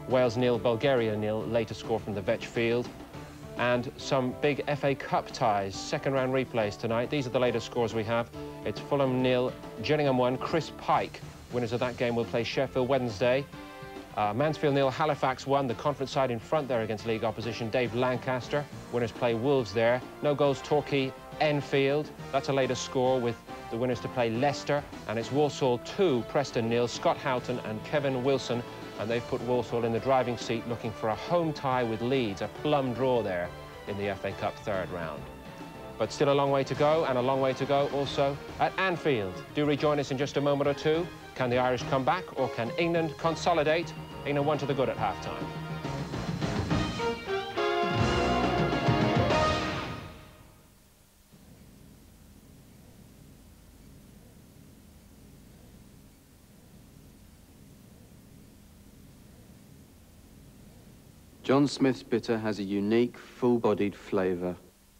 Wales nil, Bulgaria nil, later score from the Vetch Field. And some big F A Cup ties, second round replays tonight. These are the latest scores we have. It's Fulham nil, Gillingham one, Chris Pike. Winners of that game will play Sheffield Wednesday. Uh, Mansfield nil, Halifax one, the conference side in front there against league opposition, Dave Lancaster. Winners play Wolves there. No goals, Torquay, Enfield. That's a later score with the winners to play Leicester. And it's Walsall two, Preston nil, Scott Houghton and Kevin Wilson. And they've put Walsall in the driving seat looking for a home tie with Leeds, a plum draw there in the F A Cup third round. But still a long way to go, and a long way to go also at Anfield. Do rejoin us in just a moment or two. Can the Irish come back, or can England consolidate? England one to the good at half-time.
John Smith's bitter has a unique, full-bodied flavour.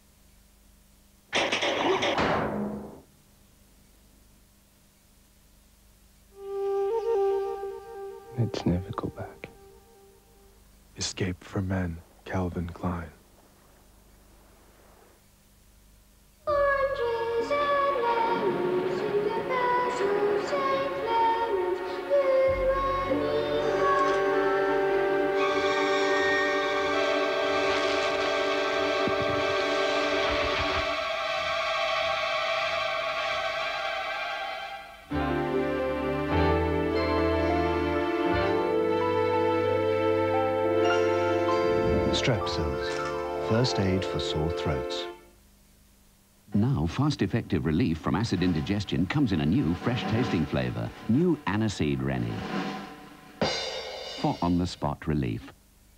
Let's never go back. Escape for Men, Calvin Klein.
Strepsils, first aid for sore throats.
Now, fast-effective relief from acid indigestion comes in a new, fresh-tasting flavour. New Aniseed Rennie. For on-the-spot relief.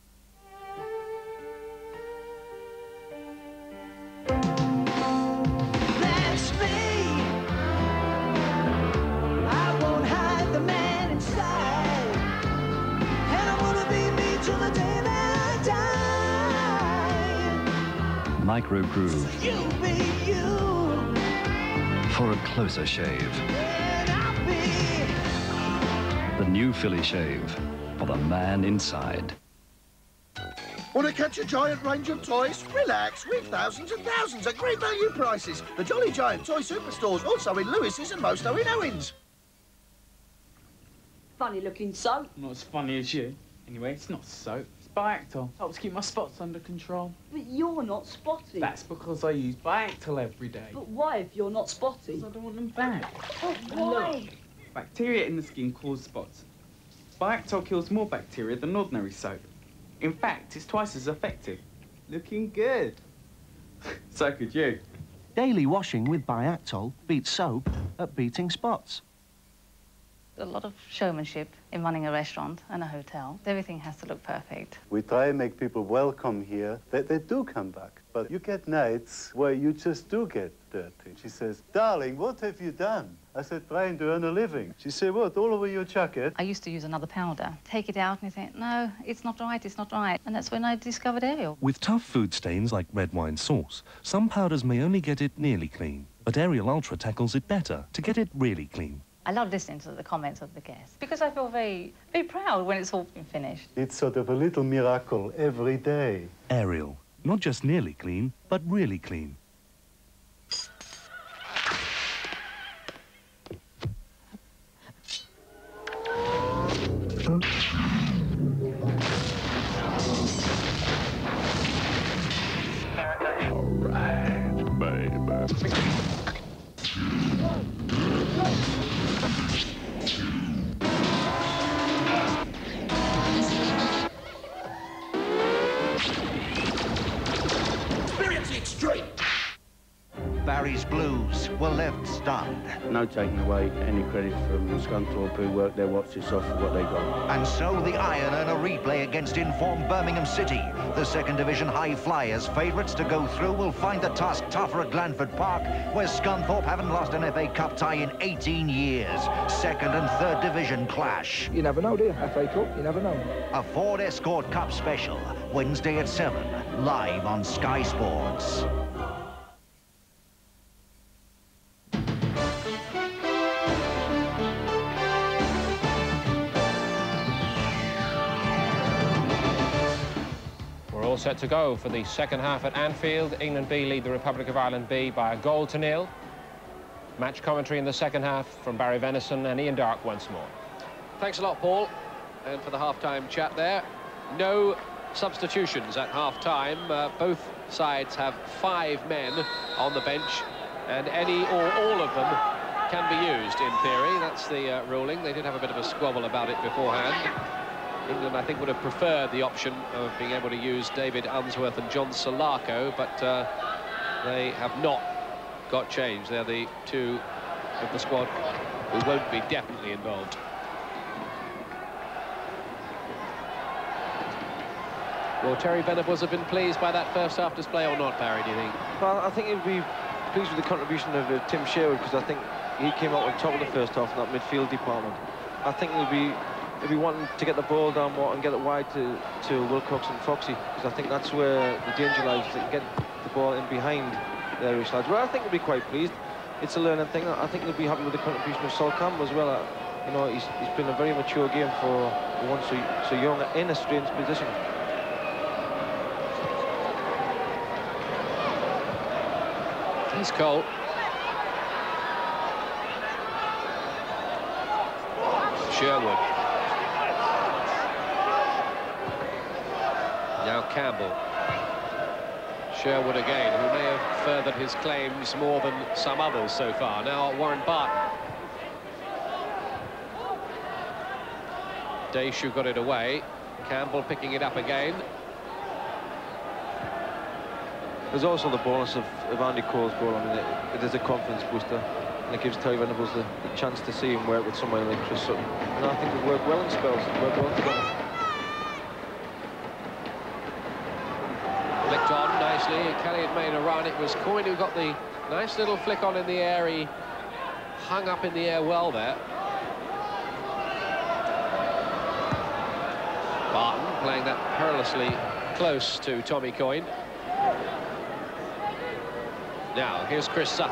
That's me. I won't hide the man inside. And I wanna be me till the day that I die.
Micro Groove.
You be you.
For a closer shave. The new Philly shave for the man inside.
Want to catch a giant range of toys? Relax, we've thousands and thousands at great value prices. The Jolly Giant Toy Superstores, also in Lewis's and most are in Owens.
Funny looking soap.
Not as funny as you. Anyway, it's not soap. It's Biactol. Helps keep my spots under control.
But you're not spotty.
That's because I use Biactol every day.
But why if you're not spotty?
Because I don't want them back.
Oh, why?
Look, bacteria in the skin cause spots. Biactol kills more bacteria than ordinary soap. In fact, it's twice as effective. Looking good. So could you.
Daily washing with Biactol beats soap at beating spots.
A lot of showmanship in running a restaurant and a hotel. Everything has to look perfect.
We try and make people welcome here, that they do come back. But you get nights where you just do get dirty. She says, darling, what have you done? I said, trying to earn a living. She said, what, all over your jacket?
I used to use another powder. Take it out and you think, no, it's not right, it's not right. And that's when I discovered Ariel.
With tough food stains like red wine sauce, some powders may only get it nearly clean. But Ariel Ultra tackles it better to get it really clean.
I love listening to the comments of the guests because I feel very, very proud when it's all been finished.
It's sort of a little miracle every day.
Ariel, not just nearly clean, but really clean.
All right, baby.
Barry's Blues were left stunned.
No taking away any credit from Scunthorpe, who worked their watches off of what they got.
And so the Iron earn a replay against informed Birmingham City. The second division High Flyers, favourites to go through, will find the task tougher at Glanford Park, where Scunthorpe haven't lost an F A Cup tie in eighteen years. Second and third division clash.
You never know, do you? F A Cup, you never know.
A Ford Escort Cup special, Wednesday at seven, live on Sky Sports.
all set to go for the second half at Anfield. England B lead the Republic of Ireland B by a goal to nil. Match commentary in the second half from Barry Venison and Ian Darke once more.
Thanks a lot, Paul. And for the half-time chat there, no substitutions at half-time. Uh, both sides have five men on the bench, and any or all of them can be used in theory. That's the uh, ruling. They did have a bit of a squabble about it beforehand. England, I think, would have preferred the option of being able to use David Unsworth and John Salako, but uh, they have not got changed. They're the two of the squad who won't be definitely involved. Will Terry Venables have been pleased by that first half display or not, Barry, do you think?
Well, I think he'll be pleased with the contribution of uh, Tim Sherwood, because I think he came out on top of the first half in that midfield department. I think he'll be he'll be wanting to get the ball down more and get it wide to, to Wilcox and Foxy, because I think that's where the danger lies, to get the ball in behind the Irish lads. Well, I think he'll be quite pleased. It's a learning thing. I think he'll be happy with the contribution of Sol Campbell as well. Uh, you know, he's, he's been a very mature game for one so, so young in a strange position.
He's Cole. Sherwood. Now Campbell. Sherwood again, who may have furthered his claims more than some others so far. Now Warren Barton. Daishu got it away. Campbell picking it up again.
There's also the bonus of, of Andy Cole's goal. I mean, it, it is a confidence booster, and it gives Terry Venables the, the chance to see him work with somebody like Chris Sutton. And I think they work well in spells, work well together.
Flicked on nicely. Kelly had made a run. It was Coyne who got the nice little flick on in the air. He hung up in the air well there. Barton playing that perilously close to Tommy Coyne. Now, here's Chris Sutton.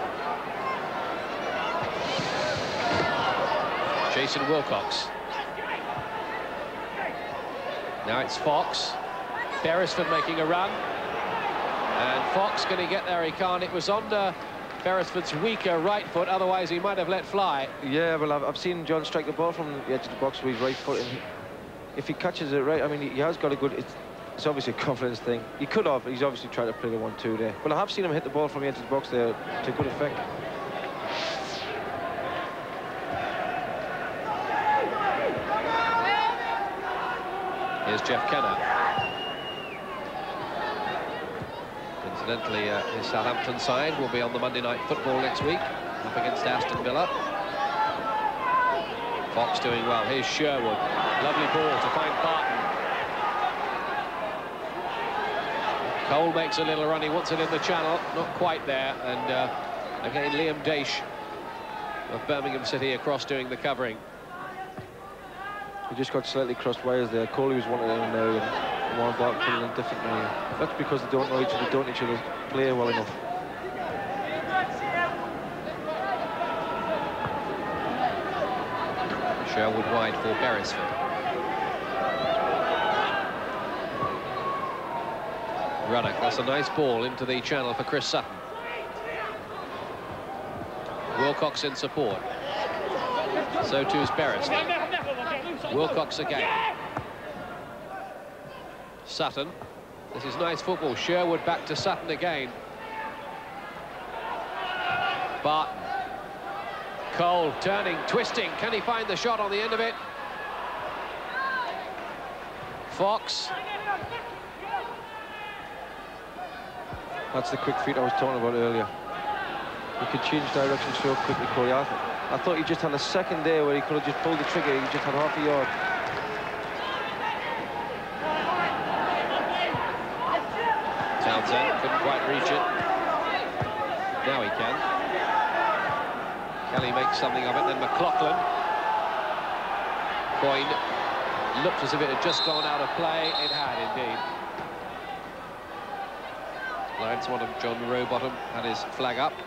Jason Wilcox. Now it's Fox. Beresford making a run. And Fox, can he get there? He can't. It was under Beresford's weaker right foot, otherwise he might have let fly.
Yeah, well, I've, I've seen John strike the ball from the edge of the box with his right foot, and he, if he catches it right, I mean, he, he has got a good... It's, It's obviously a confidence thing. He could have, he's obviously tried to play the one two there. But I have seen him hit the ball from the edge of the box there to good effect.
Here's Jeff Kenner. Incidentally, uh, his Southampton side will be on the Monday Night Football next week, up against Aston Villa. Fox doing well. Here's Sherwood. Lovely ball to find Barton. Cole makes a little run, he wants it in the channel, not quite there, and uh, again Liam Daish of Birmingham City across doing the covering.
He just got slightly crossed wires there. Coley was wanted in there, and Warren Barton put it in differently. That's because they don't know each other, don't each other play well enough.
Sherwood wide for Beresford. Ruddock, that's a nice ball into the channel for Chris Sutton. Wilcox in support. So too is Beresford. Wilcox again. Sutton. This is nice football. Sherwood back to Sutton again. Barton. Cole turning, twisting. Can he find the shot on the end of it? Fox.
That's the quick feet I was talking about earlier. He could change direction so quickly, Corey. I, th I thought he just had a second there where he could have just pulled the trigger. He just had half a yard.
Townsend couldn't quite reach it. Now he can. Kelly makes something of it, then McLaughlin. Coyne looked as if it had just gone out of play. It had indeed. Linesman of John Rowbottom had his flag up.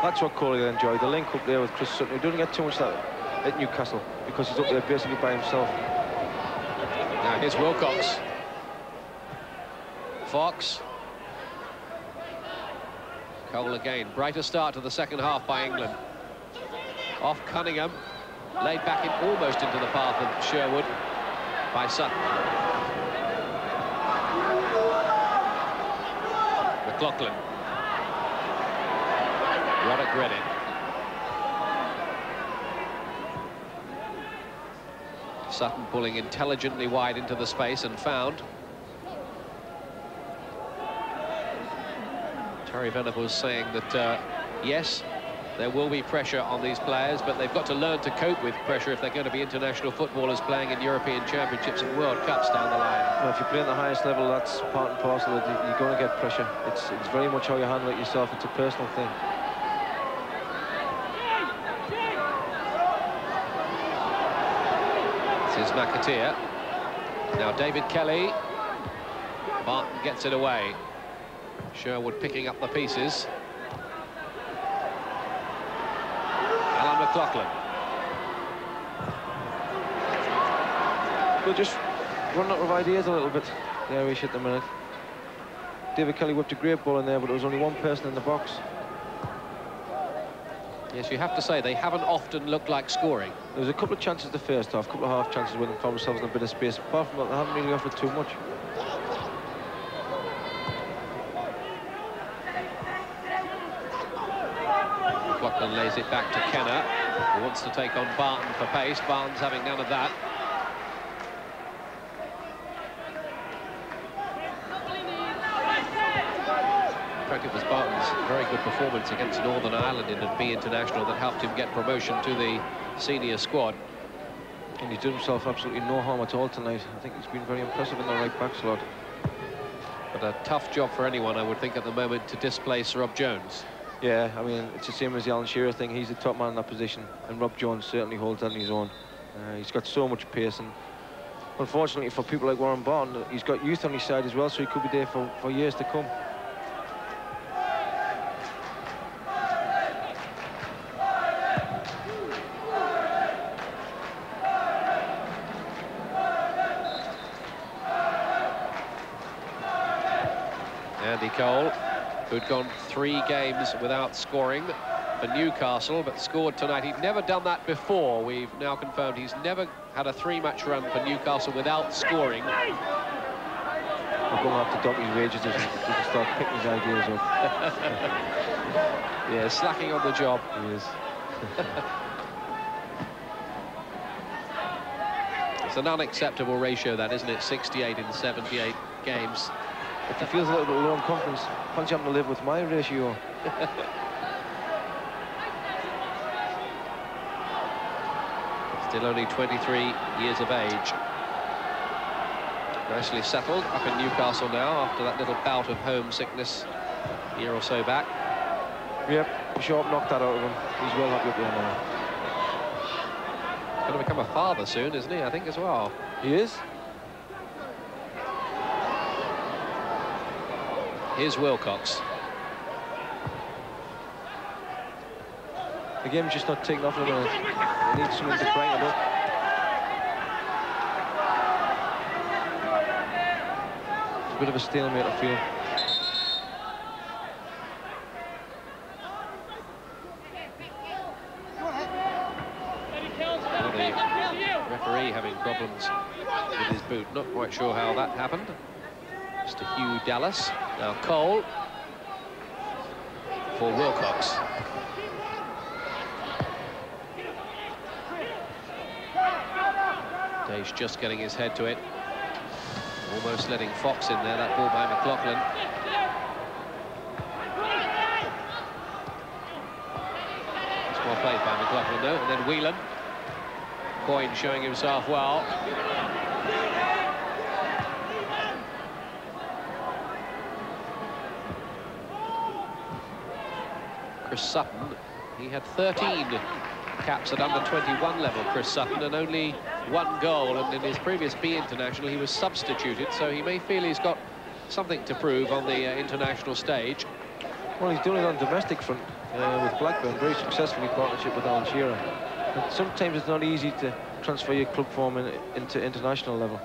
That's what Corey will enjoy, the link up there with Chris Sutton. He doesn't get too much of that at Newcastle because he's up there basically by himself.
Now here's Wilcox. Fox. Cole again. Brighter start to the second half by England. Off Cunningham. Laid back in almost into the path of Sherwood by Sutton. McLaughlin. Roddick Redding. Sutton pulling intelligently wide into the space and found. Terry Venables saying that, uh, yes, there will be pressure on these players, but they've got to learn to cope with pressure if they're going to be international footballers playing in European Championships and World Cups down the line.
Well, if you play at the highest level, that's part and parcel of it. You're going to get pressure. It's, it's very much how you handle it yourself. It's a personal thing.
This is McAteer. Now David Kelly. Barton gets it away. Sherwood picking up the pieces. Alan McLaughlin.
We'll just run out of ideas a little bit, the Irish at the minute. David Kelly whipped a great ball in there, but there was only one person in the box.
Yes, you have to say, they haven't often looked like scoring.
There was a couple of chances the first half, a couple of half chances where they found themselves in a bit of space. Apart from that, they haven't really offered too much.
McLaughlin lays it back to Kenner, who wants to take on Barton for pace. Barton's having none of that. In fact, it was Barton's very good performance against Northern Ireland in a B International that helped him get promotion to the senior squad.
And he's done himself absolutely no harm at all tonight. I think he's been very impressive in the right back slot.
But a tough job for anyone, I would think, at the moment to displace Rob Jones.
Yeah, I mean, it's the same as the Alan Shearer thing. He's the top man in that position, and Rob Jones certainly holds that on his own. Uh, he's got so much pace, and unfortunately for people like Warren Barton, he's got youth on his side as well, so he could be there for, for years to come.
Andy Cole, who'd gone three games without scoring for Newcastle, but scored tonight. He'd never done that before. We've now confirmed he's never had a three-match run for Newcastle without scoring.
We're going to have to dock his wages if he start picking his ideas up.
Yeah, slacking on the job.
He is.
It's an unacceptable ratio, that, isn't it? sixty-eight in seventy-eight games.
If he feels a little bit low on confidence, punch having to live with my ratio.
Still only twenty-three years of age. Nicely settled up in Newcastle now after that little bout of homesickness a year or so back.
Yep, Sharp knocked that out of him. He's well happy up there now.
Going to become a father soon, isn't he? I think as well.
He is.
Here's Wilcox.
The game's just not taking off in a minute. They need someone to brighten it up. It's a bit of a stalemate, I feel.
Well, the referee having problems with his boot. Not quite sure how that happened. Mister Hugh Dallas. Now Cole for Wilcox. Dave's just getting his head to it. Almost letting Fox in there, that ball by McLaughlin. It's well played by McLaughlin though, and then Whelan. Coyne showing himself well. Chris Sutton, he had thirteen caps at under twenty-one level, Chris Sutton, and only one goal, and in his previous B International he was substituted, so he may feel he's got something to prove on the uh, international stage.
Well, he's doing it on domestic front. uh, with Blackburn, very successfully partnership with Alan Shearer. But sometimes it's not easy to transfer your club form in, into international level.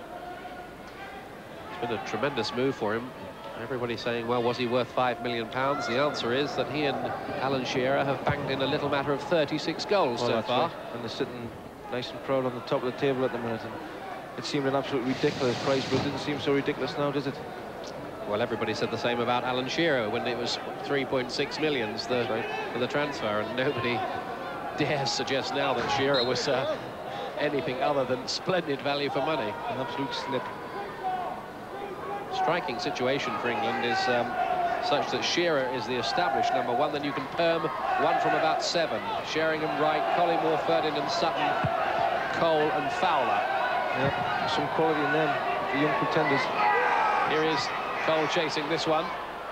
It's been a tremendous move for him. Everybody's saying, well, was he worth five million pounds? The answer is that he and Alan Shearer have banged in a little matter of thirty-six goals
Well,
so
that's
far.
right. And they're sitting nice and proud on the top of the table at the minute. And it seemed an absolutely ridiculous price, but it didn't seem so ridiculous now, does it?
Well, everybody said the same about Alan Shearer when it was three point six millions the, right. for the transfer, and nobody dares suggest now that Shearer was uh, anything other than splendid value for money.
An absolute slip.
Striking situation for England is um, such that Shearer is the established number one, then you can perm one from about seven. Sheringham, Wright, Collymore, Ferdinand, Sutton, Cole and Fowler.
Yeah, some quality in them, the young pretenders.
Here is Cole chasing this one.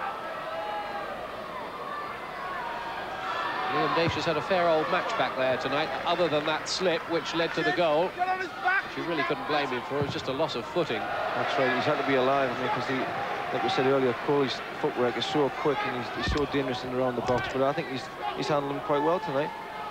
Liam Daish had a fair old match back there tonight, other than that slip which led to the goal. Which you really couldn't blame him for. It was just a loss of footing.
That's right, he's had to be alive, I mean, because he, like we said earlier, Coley's footwork is so quick and he's, he's so dangerous in and around the box, but I think he's he's handled him quite well tonight.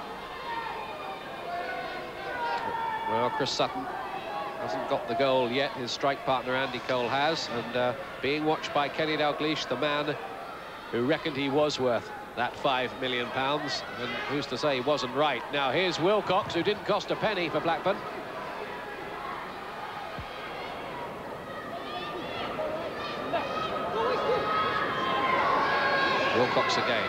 Well, Chris Sutton hasn't got the goal yet. His strike partner Andy Cole has, and uh, being watched by Kenny Dalglish, the man who reckoned he was worth that five million pounds, and who's to say he wasn't right. Now here's Wilcox, who didn't cost a penny for Blackburn. Wilcox again.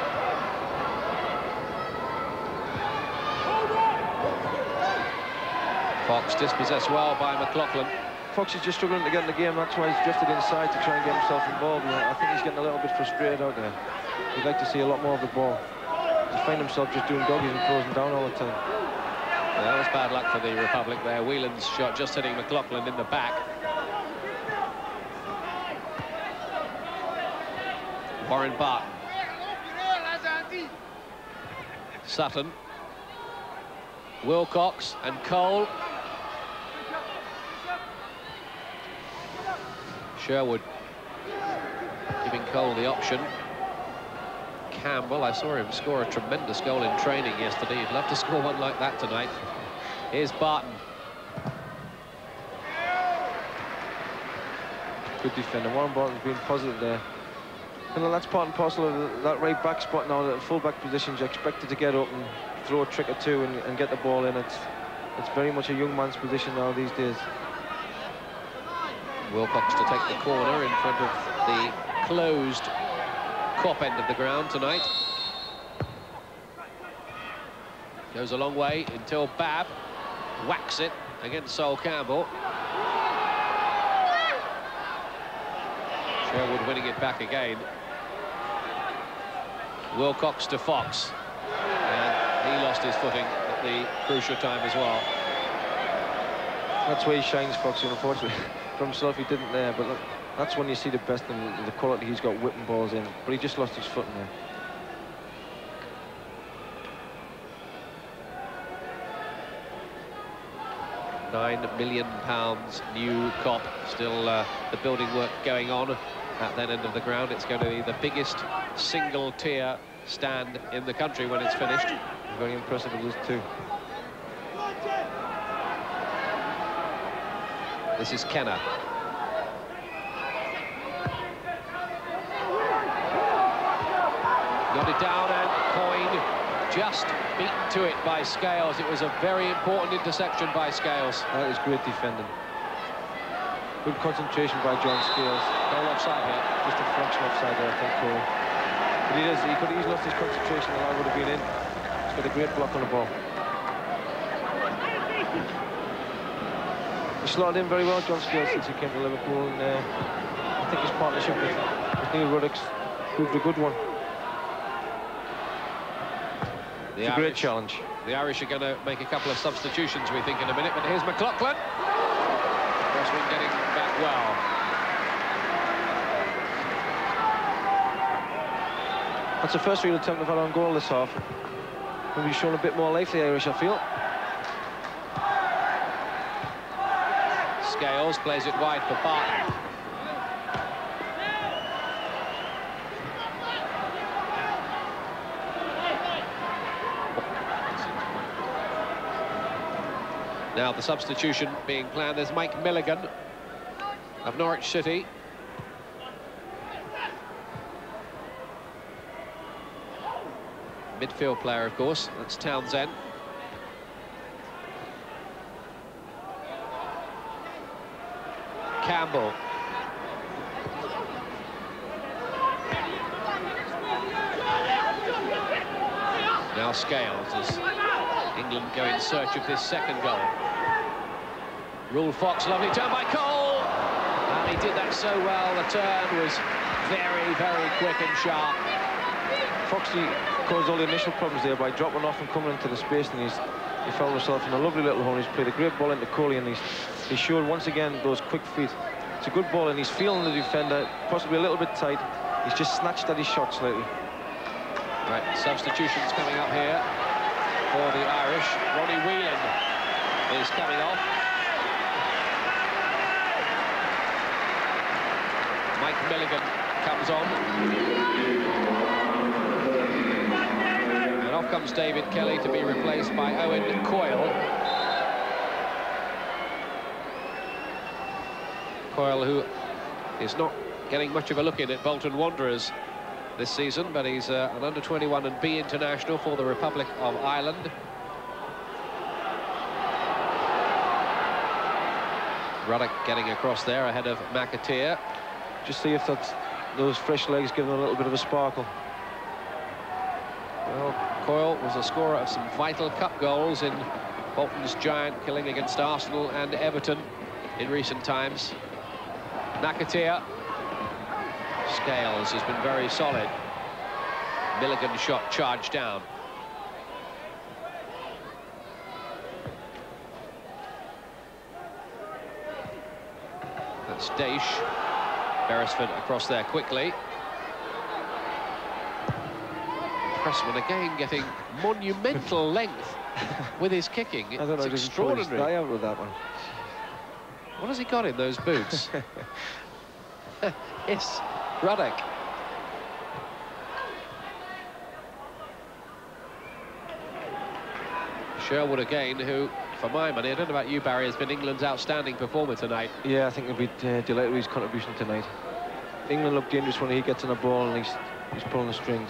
Fox dispossessed well by McLaughlin.
Fox is just struggling to get in the game, that's why he's drifted inside to try and get himself involved. I think he's getting a little bit frustrated out there. He'd like to see a lot more of the ball. To find himself just doing doggies and closing down all the time.
Yeah, that was bad luck for the Republic there. Whelan's shot just hitting McLaughlin in the back. Warren Barton. Sutton. Wilcox and Cole. Sherwood giving Cole the option. Campbell, I saw him score a tremendous goal in training yesterday. He'd love to score one like that tonight. Here's Barton.
Good defender. Warren Barton's been positive there. And that's part and parcel of that right back spot now, that full back positions. You're expected to get up and throw a trick or two and, and get the ball in. It's, it's very much a young man's position now these days.
Wilcox to take the corner in front of the closed Kop end of the ground tonight. Goes a long way until Babb whacks it against Sol Campbell. Sherwood winning it back again. Wilcox to Fox. And he lost his footing at the crucial time as well.
That's where he shines, Foxy, unfortunately. For himself, he didn't there, but look, that's when you see the best and the quality he's got whipping balls in. But he just lost his footing there.
Nine million pounds new Kop. Still uh, the building work going on at that end of the ground. It's going to be the biggest single tier stand in the country when it's finished.
Very impressive it is too.
This is Kenner. Got it down, and Coyne just beaten to it by Scales. It was a very important interception by Scales.
That is great defending. Good concentration by John Scales.
Goal offside here.
Just a fraction offside there, I think, Cole. But he does, he could he's lost his concentration and I would have been in. He's got a great block on the ball. He slotted in very well, John Scales, since he came to Liverpool, and uh, I think his partnership with, with Neil Ruddock's proved a good one.
The
it's a
Irish,
great challenge.
The Irish are going to make a couple of substitutions, we think, in a minute, but here's McLaughlin. Crosswind getting back well.
That's the first real attempt they've had on goal this half. Maybe shown a bit more life, the Irish, I feel.
Scales plays it wide for Barton. Now the substitution being planned. There's Mike Milligan of Norwich City. Midfield player, of course. That's Townsend. Campbell. Now Scales as England go in search of this second goal. Rule Fox, lovely turn by Cole. And he did that so well. The turn was very, very quick and sharp.
Foxy caused all the initial problems there by dropping off and coming into the space, and he's he found himself in a lovely little hole. He's played a great ball into Coley, and he's he showed once again those quick feet. It's a good ball, and he's feeling the defender possibly a little bit tight. He's just snatched at his shot slightly.
Right, substitutions coming up here for the Irish. Ronnie Whelan is coming off. Mike Milligan comes on. And off comes David Kelly to be replaced by Owen Coyle. Coyle, who is not getting much of a look in at Bolton Wanderers this season, but he's uh, an under twenty-one and B international for the Republic of Ireland. Ruddock getting across there ahead of McAteer.
Just see if that's those fresh legs give them a little bit of a sparkle.
Well, Coyle was a scorer of some vital cup goals in Bolton's giant killing against Arsenal and Everton in recent times. McAteer. Scales has been very solid. Milligan's shot charged down. That's Daish. Beresford across there quickly. Pressman again getting monumental length with his kicking. It's
I don't know,
extraordinary.
Guy out with that one.
What has he got in those boots? Yes, Ruddock. Sherwood again, who, for my money, I don't know about you, Barry, has been England's outstanding performer tonight.
Yeah, I think he'll be uh, delighted with his contribution tonight. England look dangerous when he gets on the ball and he's, he's pulling the strings.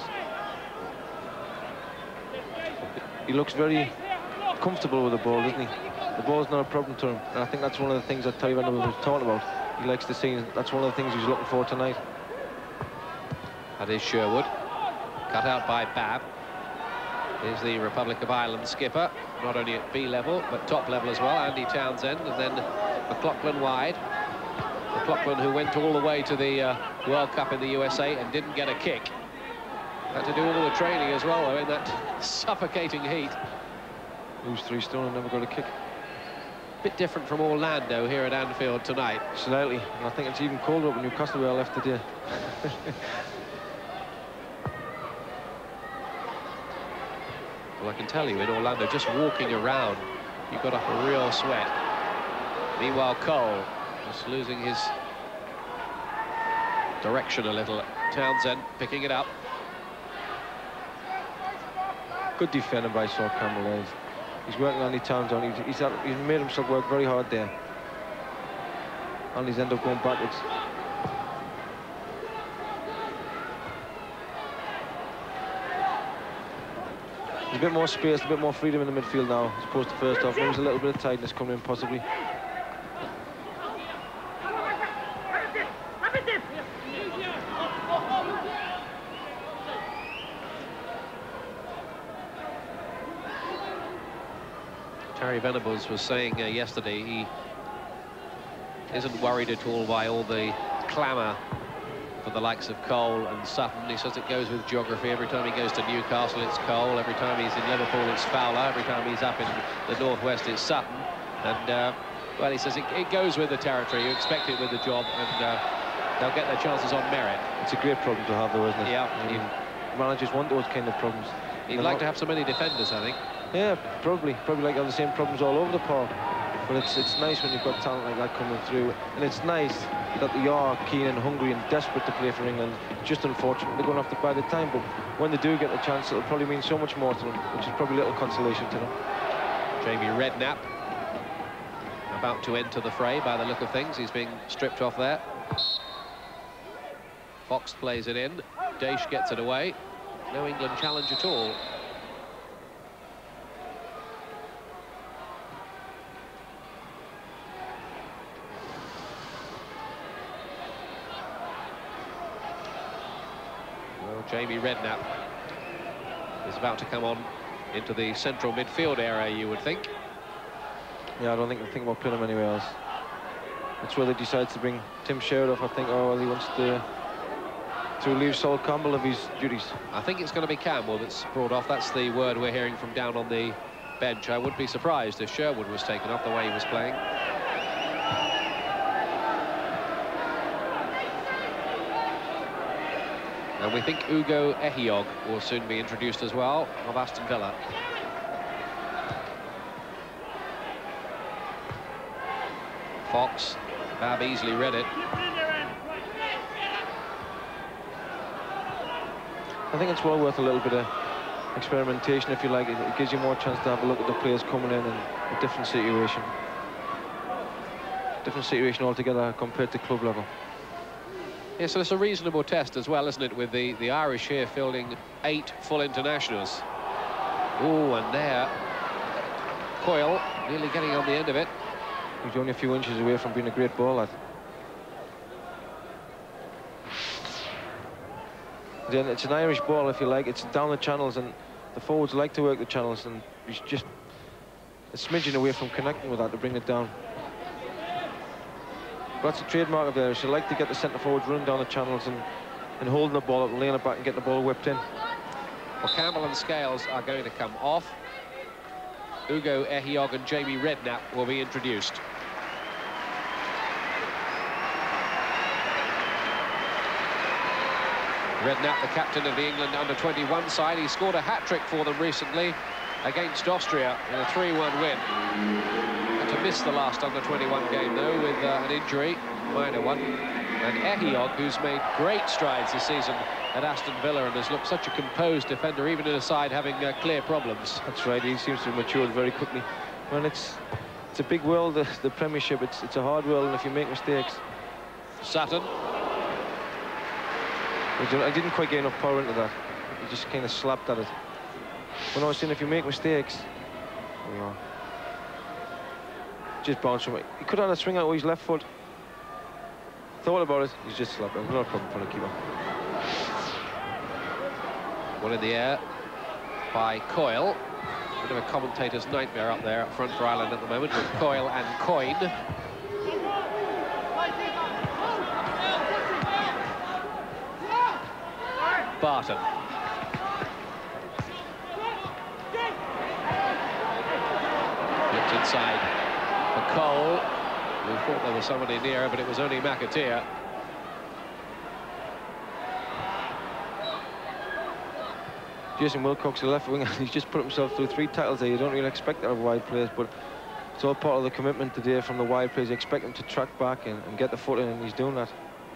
He looks very comfortable with the ball, doesn't he? The ball's not a problem to him, and I think that's one of the things that Terry Venables was talking about. He likes to see, that's one of the things he's looking for tonight.
That is Sherwood, cut out by Babb. Here's the Republic of Ireland skipper, not only at B level, but top level as well, Andy Townsend, and then McLaughlin wide. McLaughlin, who went all the way to the uh, World Cup in the U S A and didn't get a kick. Had to do all the training as well, though, in that suffocating heat.
Who's three stone and never got a kick.
Bit different from Orlando here at Anfield tonight.
Slightly, and I think it's even colder up in Newcastle where I left today.
Well, I can tell you, in Orlando, just walking around, you got up a real sweat. Meanwhile, Cole just losing his direction a little. Townsend picking it up.
Good defending by Saul Campbell there. He's working on the Townsend. He's, he's, had, he's made himself work very hard there. And he's ended up going backwards. There's a bit more space, a bit more freedom in the midfield now, as opposed to first half. There was a little bit of tightness coming in, possibly.
Terry Venables was saying uh, yesterday he isn't worried at all by all the clamour for the likes of Cole and Sutton. He says it goes with geography. Every time he goes to Newcastle, it's Cole. Every time he's in Liverpool, it's Fowler. Every time he's up in the northwest, it's Sutton. And, uh, well, he says it, it goes with the territory. You expect it with the job, and uh, they'll get their chances on merit.
It's a great problem to have, though, isn't it?
Yeah.
I mean, managers want those kind of problems.
He'd like to have so many defenders, I think.
Yeah, probably. Probably like have the same problems all over the park. But it's it's nice when you've got talent like that coming through. And it's nice that they are keen and hungry and desperate to play for England. Just unfortunate they're going to have to buy the time. But when they do get the chance, it'll probably mean so much more to them, which is probably a little consolation to them.
Jamie Redknapp about to enter the fray by the look of things. He's being stripped off there. Fox plays it in. Daish gets it away. No England challenge at all. Well, Jamie Redknapp is about to come on into the central midfield area, you would think.
Yeah, I don't think they think about playing him anywhere else. That's where they decide to bring Tim Sherwood off. I think, oh, well, he wants to to relieve Sol Campbell of his duties.
I think it's going to be Campbell that's brought off. That's the word we're hearing from down on the bench. I would be surprised if Sherwood was taken off the way he was playing. And we think Ugo Ehiogu will soon be introduced as well, of Aston Villa. Fox, Bab easily read it.
I think it's well worth a little bit of experimentation, if you like. It, it gives you more chance to have a look at the players coming in and a different situation. Different situation altogether compared to club level.
Yeah, so it's a reasonable test as well, isn't it, with the, the Irish here fielding eight full internationals. Oh, and there, Coyle nearly getting on the end of it.
He's only a few inches away from being a great ball, lad. Then it's an Irish ball, if you like. It's down the channels, and the forwards like to work the channels, and he's just a smidgen away from connecting with that to bring it down. But that's a trademark of theirs. They like to get the centre forwards running down the channels and, and holding the ball up and laying it back and getting the ball whipped in.
Well, Campbell and Scales are going to come off. Ugo Ehiogu and Jamie Redknapp will be introduced. Redknapp, the captain of the England under twenty-one side. He scored a hat-trick for them recently against Austria in a three one win. Had to miss the last under twenty-one game, though, with uh, an injury, minor one. And Ehiogu, who's made great strides this season at Aston Villa and has looked such a composed defender, even in a side having uh, clear problems.
That's right, he seems to have matured very quickly. Well, it's it's a big world, the, the Premiership. It's, it's a hard world, and if you make mistakes...
Sutton.
I didn't quite get enough power into that. He just kind of slapped at it. When I was saying, if you make mistakes, you know, just bounce from it. He could have had a swing out with his left foot. Thought about it, he's just slapped it. Not a problem for the keeper.
One in the air by Coyle. Bit of a commentator's nightmare up there up front for Ireland at the moment with Coyle and Coyne. Barton. Flipped inside for Cole. We thought there was somebody near, but it was only McAteer.
Jason Wilcox, the left winger, he's just put himself through three tackles there. You don't really expect that of wide players, but it's all part of the commitment today from the wide players. You expect him to track back and, and get the foot in, and he's doing that.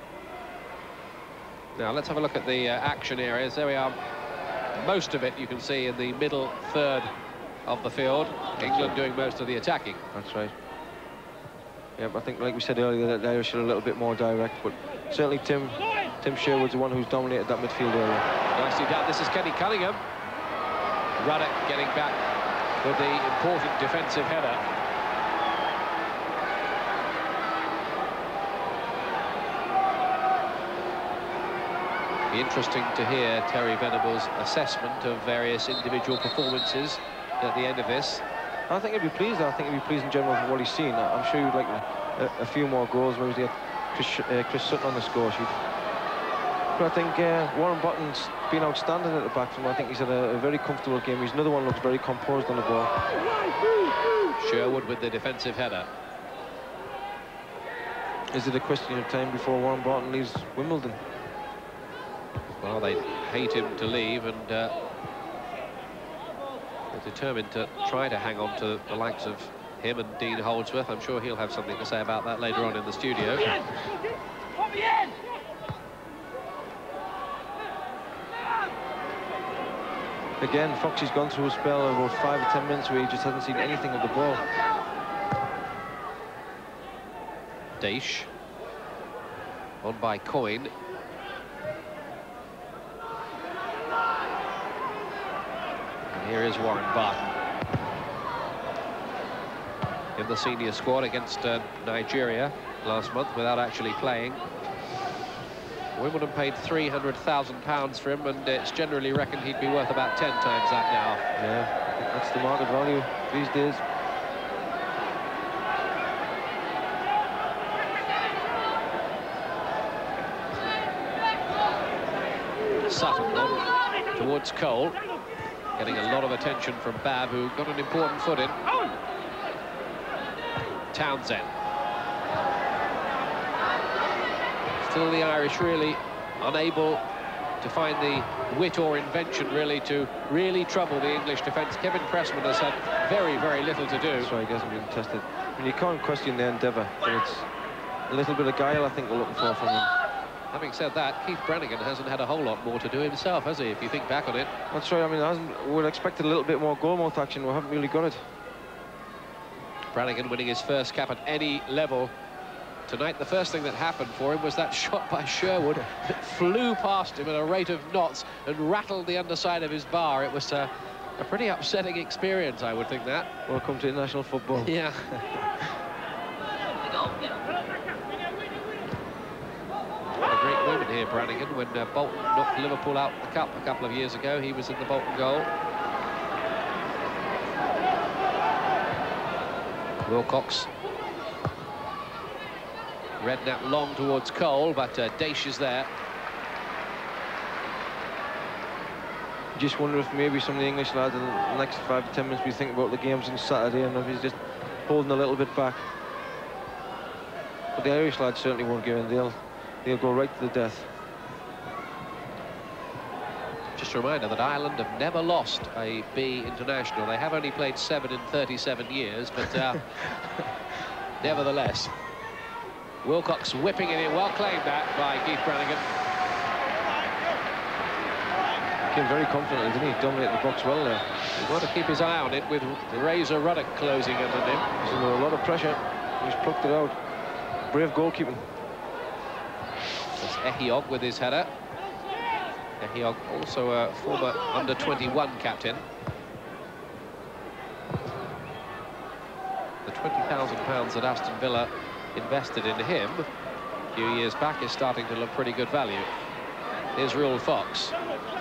Now let's have a look at the uh, action areas. There we are. Most of it you can see in the middle third of the field. England doing most of the attacking.
That's right. Yeah, I think, like we said earlier, that the Irish are a little bit more direct, but certainly Tim Tim Sherwood's the one who's dominated that midfield area.
Nicely done. This is Kenny Cunningham. Ruddock getting back with the important defensive header. Be interesting to hear Terry Venables' assessment of various individual performances at the end of this.
I think he'd be pleased. I think he'd be pleased in general for what he's seen. I'm sure he'd like a, a few more goals. Maybe to get Chris, uh, Chris Sutton on the score sheet. But I think uh, Warren Botton's been outstanding at the back from him. I think he's had a, a very comfortable game. He's another one who looks very composed on the ball.
Sherwood with the defensive header.
Is it a question of time before Warren Botton leaves Wimbledon?
Well, they hate him to leave, and uh, they're determined to try to hang on to the likes of him and Dean Holdsworth. I'm sure he'll have something to say about that later on in the studio.
Again, Foxy's gone through a spell of about five or ten minutes where he just hasn't seen anything of the ball.
Daish. On by Coyne. And here is Warren Barton. In the senior squad against uh, Nigeria last month without actually playing. Wimbledon paid three hundred thousand pounds for him, and it's generally reckoned he'd be worth about ten times that now.
Yeah, I think that's the market value these days.
Sutton on towards Cole, getting a lot of attention from Babb, who got an important foot in. Townsend. Still the Irish really unable to find the wit or invention really to really trouble the English defence. Kevin Pressman has had very, very little to do.
That's why he hasn't been tested. I mean, you can't question the endeavour, but it's a little bit of guile I think we're looking for from him.
Having said that, Keith Brannigan hasn't had a whole lot more to do himself, has he, if you think back on it?
That's right. I mean, it hasn't, we'd expected a little bit more goalmouth action. We haven't really got it.
Brannigan winning his first cap at any level tonight. The first thing that happened for him was that shot by Sherwood that flew past him at a rate of knots and rattled the underside of his bar. It was a, a pretty upsetting experience, I would think that.
Welcome to international football.
Yeah. What a great moment here, Brannigan, when uh, Bolton knocked Liverpool out the cup a couple of years ago. He was in the Bolton goal. Wilcox. Redknapp long towards Cole, but uh, Daish is there.
Just wonder if maybe some of the English lads in the next five to ten minutes we think about the games on Saturday, and if he's just holding a little bit back. But the Irish lads certainly won't give in. They'll they'll go right to the death.
Just a reminder that Ireland have never lost a B international. They have only played seven in thirty-seven years, but uh, nevertheless. Wilcox whipping it in, well claimed that by Keith Brannigan.
Came very confidently, didn't he? Dominated the box well there.
He's got to keep his eye on it with Razor Ruddock closing under him.
He's under a lot of pressure. He's plucked it out. Brave goalkeeping.
That's Ehiog with his header. Ehiog, also a former under twenty-one captain. The twenty thousand pounds that Aston Villa invested in him a few years back is starting to look pretty good value. Here's Rule Fox.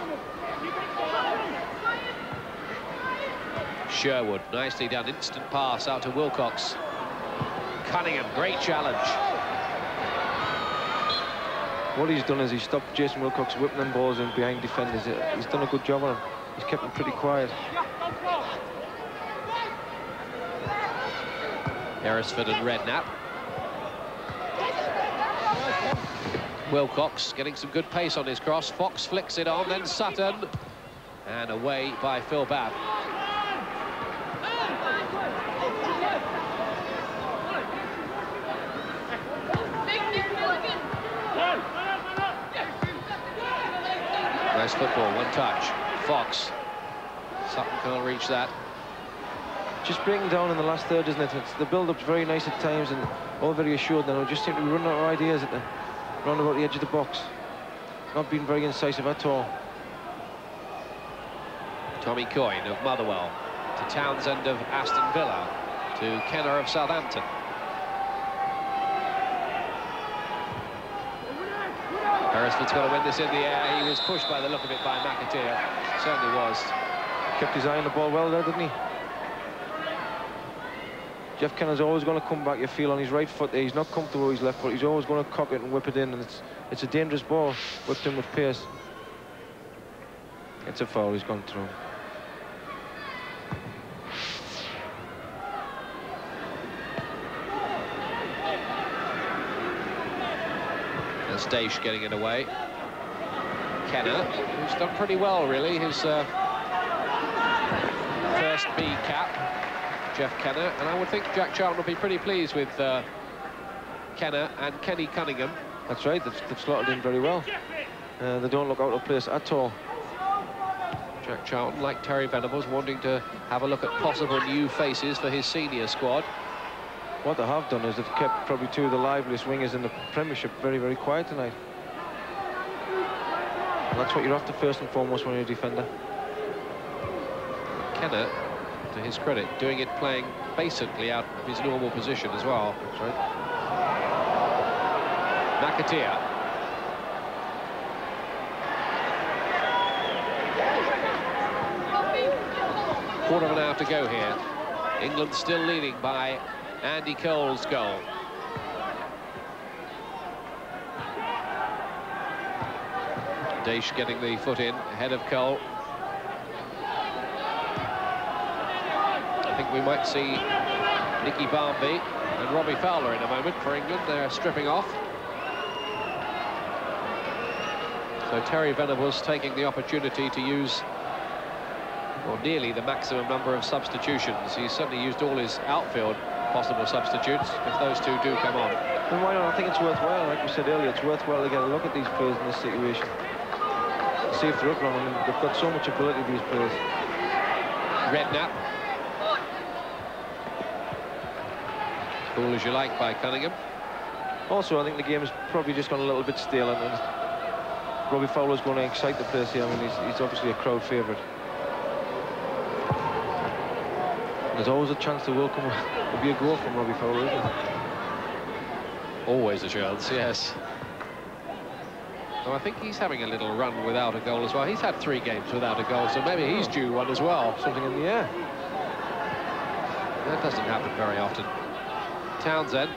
Sherwood, nicely done, instant pass out to Wilcox. Cunningham, great challenge.
What he's done is he's stopped Jason Wilcox whipping them balls in behind defenders. He's done a good job on him. He's kept them pretty quiet.
Beresford and Redknapp. Wilcox getting some good pace on his cross. Fox flicks it on, then Sutton. And away by Phil Babb. Nice football, one touch. Fox. Sutton can't reach that.
Just breaking down in the last third, isn't it? It's, the build-up's very nice at times and all very assured. Now we just seem to be running out of ideas at the round about the edge of the box. Not being very incisive at all.
Tommy Coyne of Motherwell to Townsend of Aston Villa to Kenner of Southampton. Beresford's got to win this in the air. He was pushed by the look of it by McAteer. Certainly was.
Kept his eye on the ball well there, didn't he? Jeff Kenner's always going to come back, you feel, on his right foot there. He's not comfortable with his left foot. He's always going to cock it and whip it in, and it's it's a dangerous ball, whipped in with pace. It's a foul, he's gone through.
There's Daish getting it away. Kenner, who's done pretty well, really. His uh, first B cap. Jeff Kenner, and I would think Jack Charlton will be pretty pleased with uh, Kenner and Kenny Cunningham.
That's right, they've, they've slotted in very well. Uh, they don't look out of place at all.
Jack Charlton, like Terry Venables, wanting to have a look at possible new faces for his senior squad.
What they have done is they've kept probably two of the liveliest wingers in the Premiership very, very quiet tonight. And that's what you're after first and foremost when you're a defender.
Kenner, to his credit, doing it playing basically out of his normal position as well.
That's right.
McAteer. Quarter of an hour to go here. England still leading by Andy Cole's goal. Daish getting the foot in ahead of Cole. I think we might see Nicky Barmby and Robbie Fowler in a moment for England. They're stripping off. So Terry Venables taking the opportunity to use, or nearly the maximum number of substitutions. He's certainly used all his outfield possible substitutes if those two do come on.
And why not? I think it's worthwhile, like we said earlier, it's worthwhile to get a look at these players in this situation. See if they're up on them. They've got so much ability, these players.
Redknapp. Cool as you like by Cunningham.
Also, I think the game has probably just gone a little bit stale, and, and Robbie Fowler's going to excite the place here. I mean, he's, he's obviously a crowd favourite. There's always a chance there will come. There'll be a goal from Robbie Fowler, isn't there?
Always a chance, yes. So I think he's having a little run without a goal as well. He's had three games without a goal, so maybe he's due one as well.
Something in the air.
That doesn't happen very often. Townsend.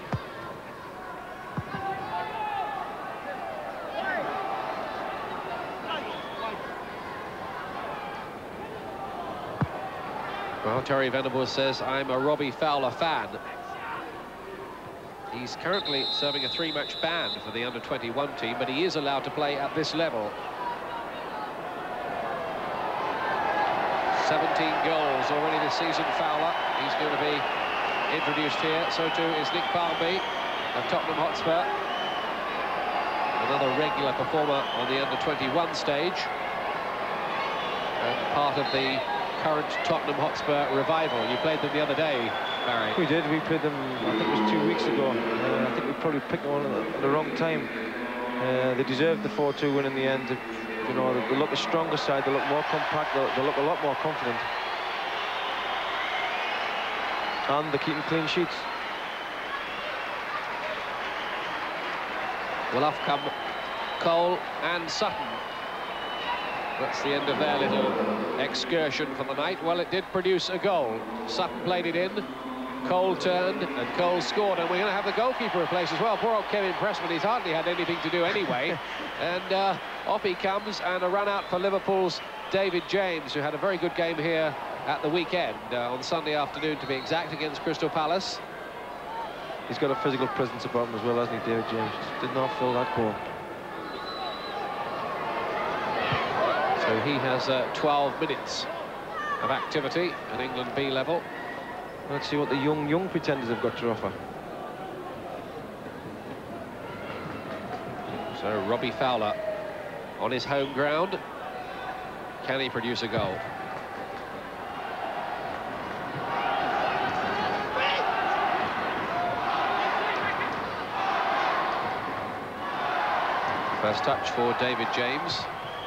Well, Terry Venables says, I'm a Robbie Fowler fan. He's currently serving a three-match ban for the under twenty-one team, but he is allowed to play at this level. seventeen goals already this season, Fowler. He's going to be introduced here. So too is Nick Barmby of Tottenham Hotspur. Another regular performer on the under twenty-one stage. And part of the current Tottenham Hotspur revival. You played them the other day, Barry.
We did. We played them, I think it was two weeks ago. Uh, I think we probably picked them on at the, at the wrong time. Uh, they deserved the four two win in the end. You know, they, they look a stronger side. They look more compact. They, they look a lot more confident. And they're keeping clean sheets.
Well, off come Cole and Sutton. That's the end of their little excursion for the night. Well, it did produce a goal. Sutton played it in, Cole turned, and Cole scored. And we're going to have the goalkeeper replaced as well. Poor old Kevin Pressman, he's hardly had anything to do anyway. And uh, off he comes, and a run out for Liverpool's David James, who had a very good game here at the weekend, uh, on Sunday afternoon to be exact, against Crystal Palace.
He's got a physical presence about him as well, hasn't he, David James? Just did not fill that goal.
So he has uh, twelve minutes of activity at England B level.
Let's see what the young, young pretenders have got to offer.
So Robbie Fowler on his home ground. Can he produce a goal? First touch for David James.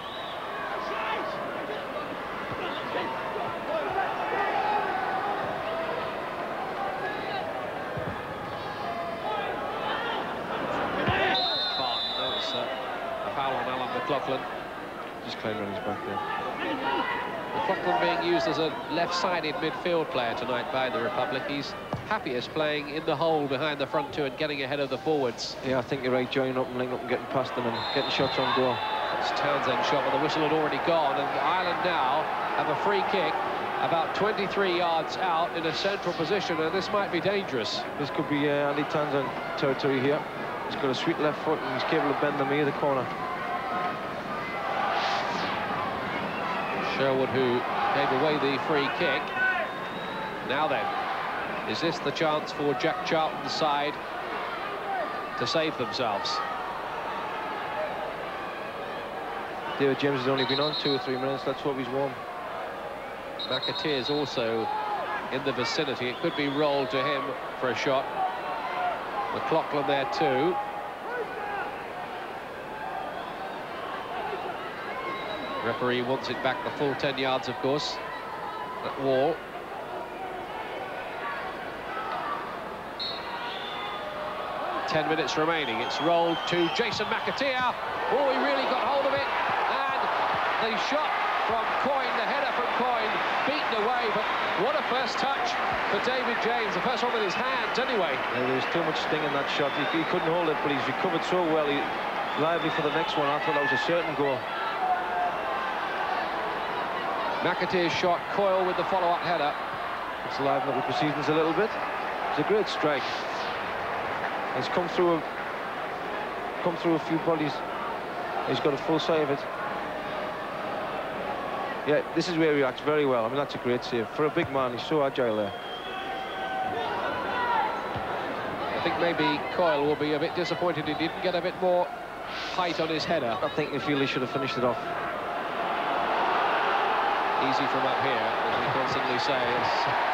McLaughlin.
Just claiming on his back there.
McLaughlin being used as a left-sided midfield player tonight by the Republic. He's happiest playing in the hole behind the front two and getting ahead of the forwards.
Yeah, I think you're right, joining up and linking up and getting past them and getting shots on goal.
It's Townsend's shot, but the whistle had already gone, and Ireland now have a free kick about twenty-three yards out in a central position, and this might be dangerous.
This could be uh, Andy Townsend territory here. He's got a sweet left foot and he's capable of bending them near the corner.
Sherwood, who gave away the free kick. Now then, is this the chance for Jack Charlton's side to save themselves?
David James has only been on two or three minutes. Let's hope he's warm.
McAteer's also in the vicinity. It could be rolled to him for a shot. McLaughlin there too. Referee wants it back the full ten yards, of course. That wall. Ten minutes remaining. It's rolled to Jason McAteer. Oh, he really got hold of it. And the shot from Coyne, the header from Coyne, beaten away. But what a first touch for David James. The first one with his hands, anyway.
Yeah, there was too much sting in that shot. He, he couldn't hold it, but he's recovered so well. He, lively for the next one. I thought that was a certain goal.
McAteer's shot, Coyle with the follow-up header.
It's livened up the proceedings a little bit. It's a great strike. He's come through a, come through a few bodies. He's got a full sight of it. Yeah, this is where he reacts very well. I mean, that's a great save. For a big man, he's so agile there.
I think maybe Coyle will be a bit disappointed he didn't get a bit more height on his header.
I think they feel he should have finished it off.
Easy from up here, as we constantly say, is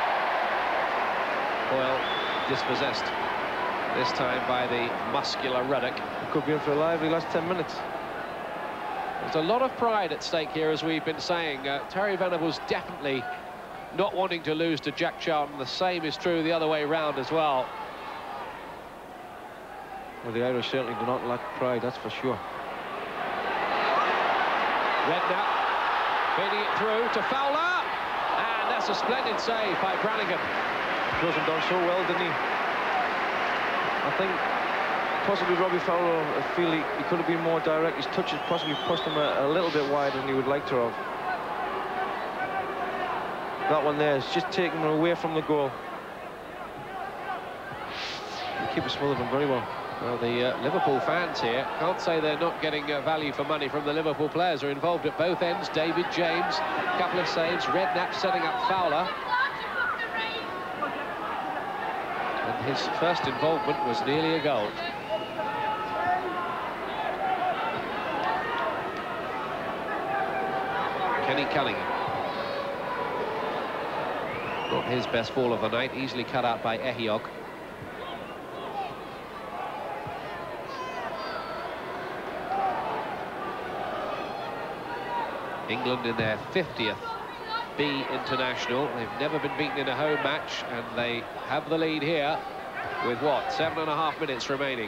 Coyle dispossessed. This time by the muscular Ruddock.
He could be in for a lively last ten minutes.
There's a lot of pride at stake here, as we've been saying. Uh, Terry Venables definitely not wanting to lose to Jack Charlton. The same is true the other way round as well.
Well, the Irish certainly do not lack pride, that's for sure.
Redknapp feeding it through to Fowler, and that's a splendid save by Brannigan.
Closed him down so well, didn't he? I think possibly Robbie Fowler, I feel he, he could have been more direct. His touches possibly pushed him a, a little bit wider than he would like to have. That one there is just taking him away from the goal. The keeper smothered him very well.
Well, the uh, Liverpool fans here can't say they're not getting uh, value for money from the Liverpool players who are involved at both ends. David James, a couple of saves. Redknapp setting up Fowler. And his first involvement was nearly a goal. Kenny Cunningham. Not his best ball of the night, easily cut out by Ehiog. England in their fiftieth B international. They've never been beaten in a home match, and they have the lead here with what, seven and a half minutes remaining.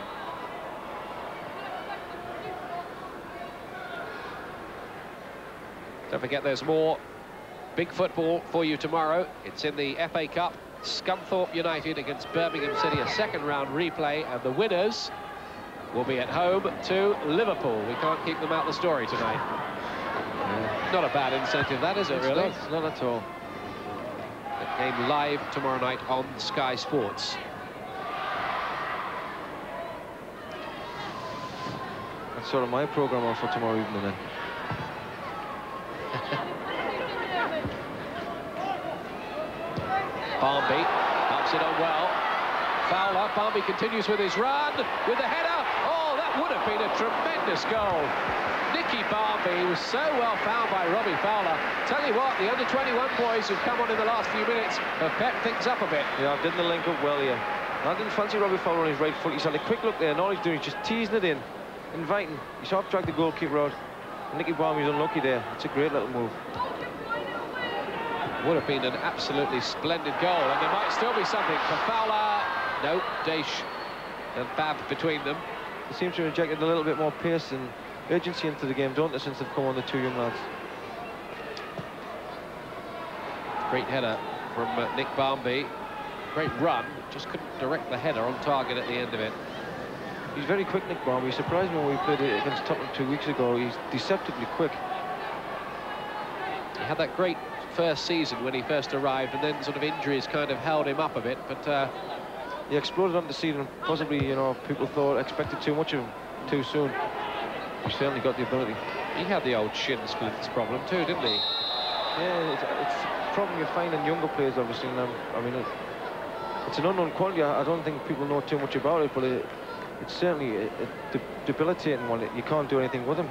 Don't forget there's more big football for you tomorrow. It's in the F A Cup. Scunthorpe United against Birmingham City, a second round replay, and the winners will be at home to Liverpool. We can't keep them out the story tonight. Yeah. Not a bad incentive, that, is it, really?
It's not, not at all.
That game live tomorrow night on Sky Sports.
That's sort of my programme on for tomorrow evening, then.
Barmby bumps it on well. Fowler, Barmby continues with his run, with the header. Oh, that would have been a tremendous goal. Nicky Barmby was so well found by Robbie Fowler. Tell you what, the under twenty-one boys who've come on in the last few minutes have pepped things up a bit.
Yeah, I've done the link up well here. I didn't fancy Robbie Fowler on his right foot. He's had a quick look there, and all he's doing is just teasing it in, inviting. He's half-dragged the goalkeeper out. Nicky Barmby's unlucky there. It's a great little move.
Would have been an absolutely splendid goal, and there might still be something for Fowler. No, Daish and Bab between them.
They seem to have injected a little bit more pace and urgency into the game, don't they, since they've come on, the two young lads.
Great header from uh, Nick Barmby. Great run, just couldn't direct the header on target at the end of it.
He's very quick, Nick Barmby. He surprised me when we played it against Tottenham two weeks ago. He's deceptively quick.
He had that great first season when he first arrived, and then sort of injuries kind of held him up a bit, but uh,
he exploded on the season, and possibly, you know, people thought, expected too much of him too soon. He certainly got the ability.
He had the old shin splints problem too, didn't he?
Yeah, it's, it's a problem you find in younger players, obviously. And, um, I mean, it, it's an unknown quality. I, I don't think people know too much about it, but it, it's certainly a, a de debilitating one. You can't do anything with him.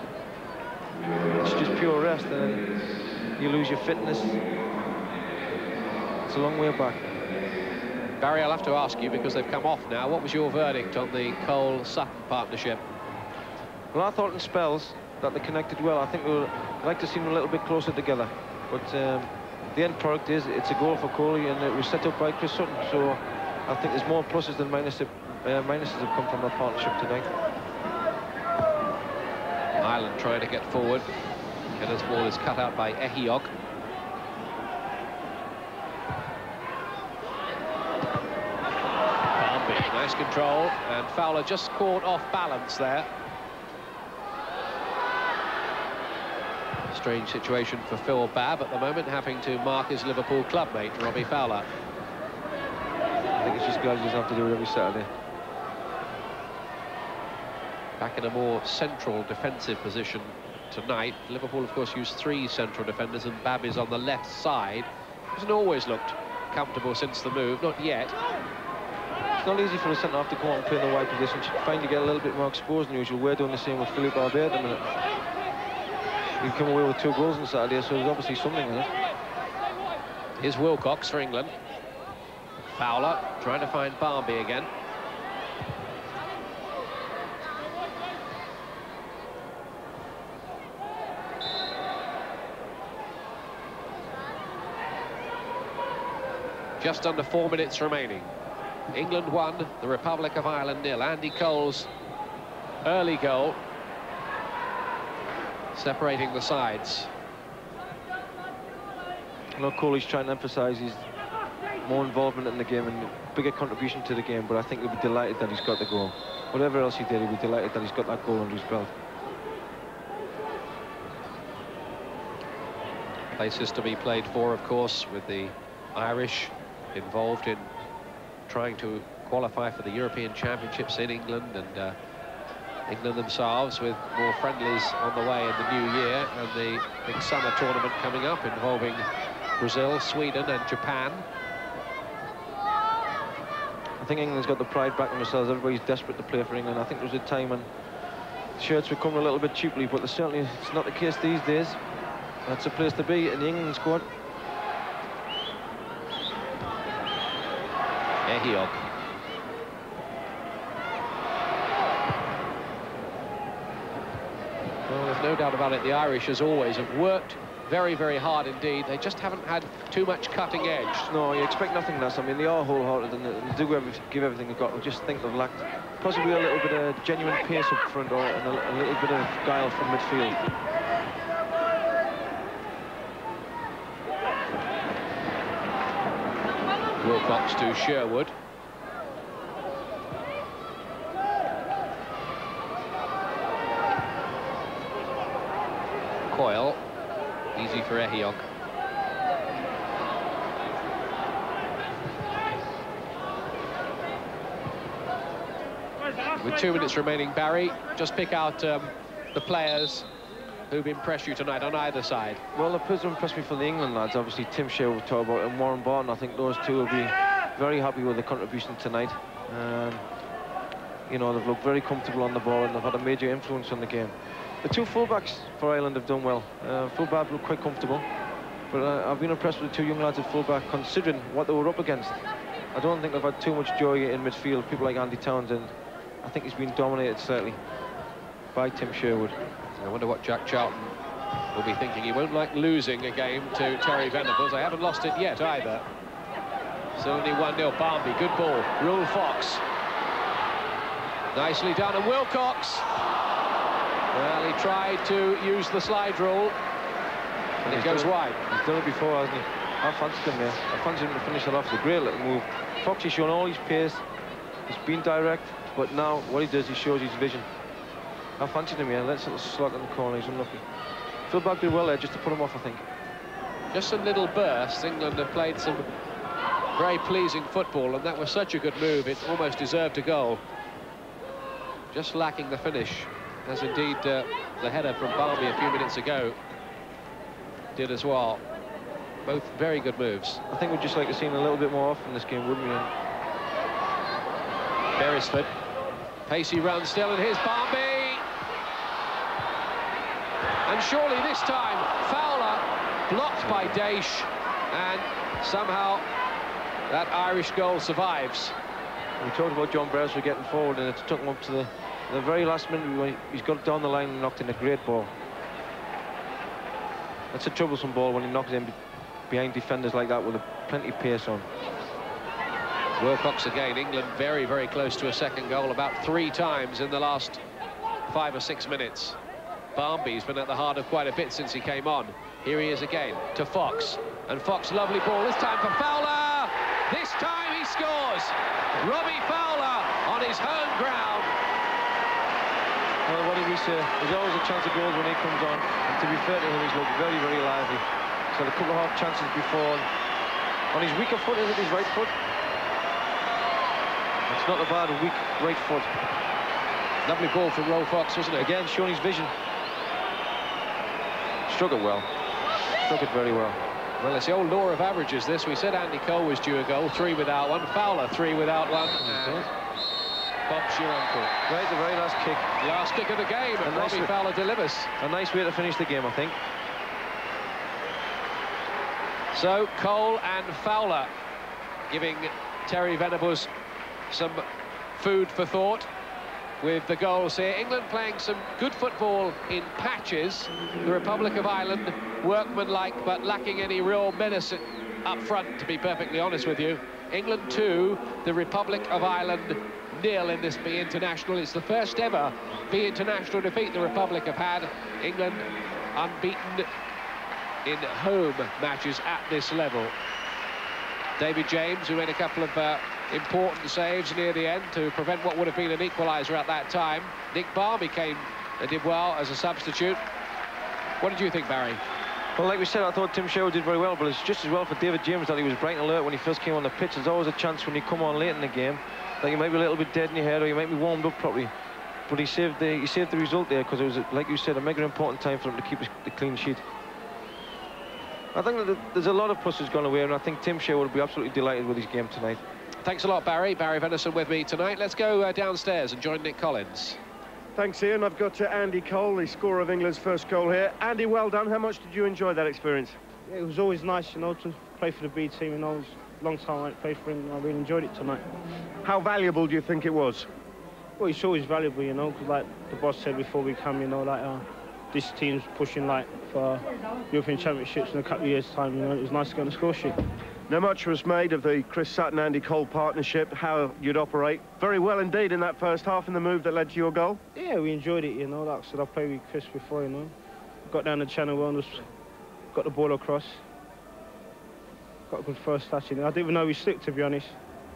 It's just pure rest, and then you lose your fitness. It's a long way back.
Barry, I'll have to ask you, because they've come off now, what was your verdict on the Cole-Sutton partnership?
Well, I thought in spells that they connected well. I think we would like to see them a little bit closer together. But um, the end product is it's a goal for Coley, and it was set up by Chris Sutton. So I think there's more pluses than minuses, uh, minuses have come from that partnership tonight.
Ireland trying to get forward. Kenner's ball is cut out by Ehiog. Barmby, nice control, and Fowler just caught off balance there. Strange situation for Phil Babb at the moment, having to mark his Liverpool clubmate, Robbie Fowler.
I think it's just guys who have to do it every Saturday.
Back in a more central defensive position tonight. Liverpool, of course, used three central defenders, and Babb is on the left side. Hasn't always looked comfortable since the move, not yet.
It's not easy for a centre-half to come out and play in the wide position. You find you get a little bit more exposed than usual. We're doing the same with Philippe Barbet at the minute. He come away with two goals on Saturday, so there's obviously something in it.
Here's Wilcox for England. Fowler trying to find Barmby again. Just under four minutes remaining. England one, the Republic of Ireland nil. Andy Cole's early goal separating the sides.
I know Coley's trying to emphasise his more involvement in the game and bigger contribution to the game, but I think he'll be delighted that he's got the goal. Whatever else he did, he'll be delighted that he's got that goal under his belt.
Places to be played for, of course, with the Irish involved in trying to qualify for the European Championships in England, and uh, England themselves with more friendlies on the way in the new year, and the big summer tournament coming up involving Brazil, Sweden and Japan.
I think England's got the pride back in themselves. Everybody's desperate to play for England. I think there was a time when shirts were coming a little bit cheaply, but certainly it's not the case these days. That's a place to be in the England squad.
Ehiog. Well, there's no doubt about it, the Irish, as always, have worked very, very hard indeed. They just haven't had too much cutting edge.
No, you expect nothing less. I mean, they are wholehearted and they do give everything they've got. I just think they've lacked possibly a little bit of genuine pace up front, or and a, a little bit of guile from midfield.
Wilcox to Sherwood. Coyle, easy for Ehiog. With two minutes remaining, Barry, just pick out um, the players who've impressed you tonight on either side.
Well, the players who impressed me for the England lads, obviously Tim Sherwood we'll talk about, and Warren Barton. I think those two will be very happy with the contribution tonight. Um, you know, they've looked very comfortable on the ball and they've had a major influence on the game. The two fullbacks for Ireland have done well. Uh, fullback looked quite comfortable, but uh, I've been impressed with the two young lads at fullback, considering what they were up against. I don't think they've had too much joy in midfield. People like Andy Townsend, I think he's been dominated slightly by Tim Sherwood.
I wonder what Jack Charlton will be thinking. He won't like losing a game to Terry Venables. They haven't lost it yet either. So only one nil. Barmby, good ball. Rule Fox. Nicely done, and Wilcox. Well, he tried to use the slide rule, and it goes wide.
He's done it before, hasn't he? I fancied him there. I fancied him to finish it off. It's a great little move. Fox has shown all his pace. He's been direct, but now what he does, he shows his vision. I fancied him here. Let's little slot in the corner. He's unlucky. Phil Babb did well there just to put him off, I think.
Just some little bursts. England have played some very pleasing football, and that was such a good move. It almost deserved a goal. Just lacking the finish, as indeed uh, the header from Barmby a few minutes ago did as well. Both very good moves.
I think we'd just like to see him a little bit more often in this game, wouldn't we?
Beresford. Pacey run still, and here's Barmby. And surely this time, Fowler blocked by Daish, and somehow that Irish goal survives.
We talked about John Brailsford getting forward, and it took him up to the, the very last minute when he's got it down the line and knocked in a great ball. That's a troublesome ball when he knocks in behind defenders like that with a plenty of pace on.
Wilcox again. England very, very close to a second goal about three times in the last five or six minutes. Barmby's been at the heart of quite a bit since he came on. Here he is again to Fox, and Fox, lovely ball this time for Fowler. This time he scores. Robbie Fowler on his home ground.
Well, what did we say? There's always a chance of goals when he comes on, and to be fair to him, he's looked very, very lively. He's had a couple of half chances before. On his weaker foot, is it his right foot? It's not a bad weak right foot.
Lovely ball from Roe Fox, wasn't it?
Again, showing his vision. Struck it well. Struck it very well.
Well, it's the old law of averages, this. We said Andy Cole was due a goal, three without one. Fowler, three without one. And bumps your uncle.
Right, the very last kick.
Last kick of the game, and
nice
Robbie Fowler delivers.
A nice way to finish the game, I think.
So, Cole and Fowler giving Terry Venables some food for thought with the goals here. England playing some good football in patches. The Republic of Ireland, workmanlike but lacking any real menace up front, to be perfectly honest with you. England two, the Republic of Ireland nil in this B International. It's the first ever B International defeat the Republic have had. England unbeaten in home matches at this level. David James, who made a couple of uh, important saves near the end to prevent what would have been an equaliser at that time. Nick Barmby came and did well as a substitute. What did you think, Barry?
Well, like we said, I thought Tim Sherwood did very well, but it's just as well for David James that he was bright and alert when he first came on the pitch. There's always a chance when you come on late in the game that you might be a little bit dead in your head or you might be warmed up properly. But he saved the, he saved the result there because it was, like you said, a mega important time for him to keep the clean sheet. I think that there's a lot of pluses gone away, and I think Tim Sherwood will be absolutely delighted with his game tonight.
Thanks a lot, Barry. Barry Venison with me tonight. Let's go uh, downstairs and join Nick Collins.
Thanks, Ian. I've got uh, Andy Cole, the scorer of England's first goal here. Andy, well done. How much did you enjoy that experience?
It was always nice, you know, to play for the B team. You know, it was a long time I played for England. I really enjoyed it tonight.
How valuable do you think it was?
Well, it's always valuable, you know, because like the boss said before we come, you know, like uh, this team's pushing like for European Championships in a couple of years' time. You know, it was nice to go on the score sheet.
Now, much was made of the Chris Sutton Andy Cole partnership, how you'd operate. Very well indeed in that first half, in the move that led to your goal.
Yeah, we enjoyed it, you know. Like I said, I played with Chris before, you know. Got down the channel well and just got the ball across. Got a good first touch in. I didn't even know we slipped, to be honest.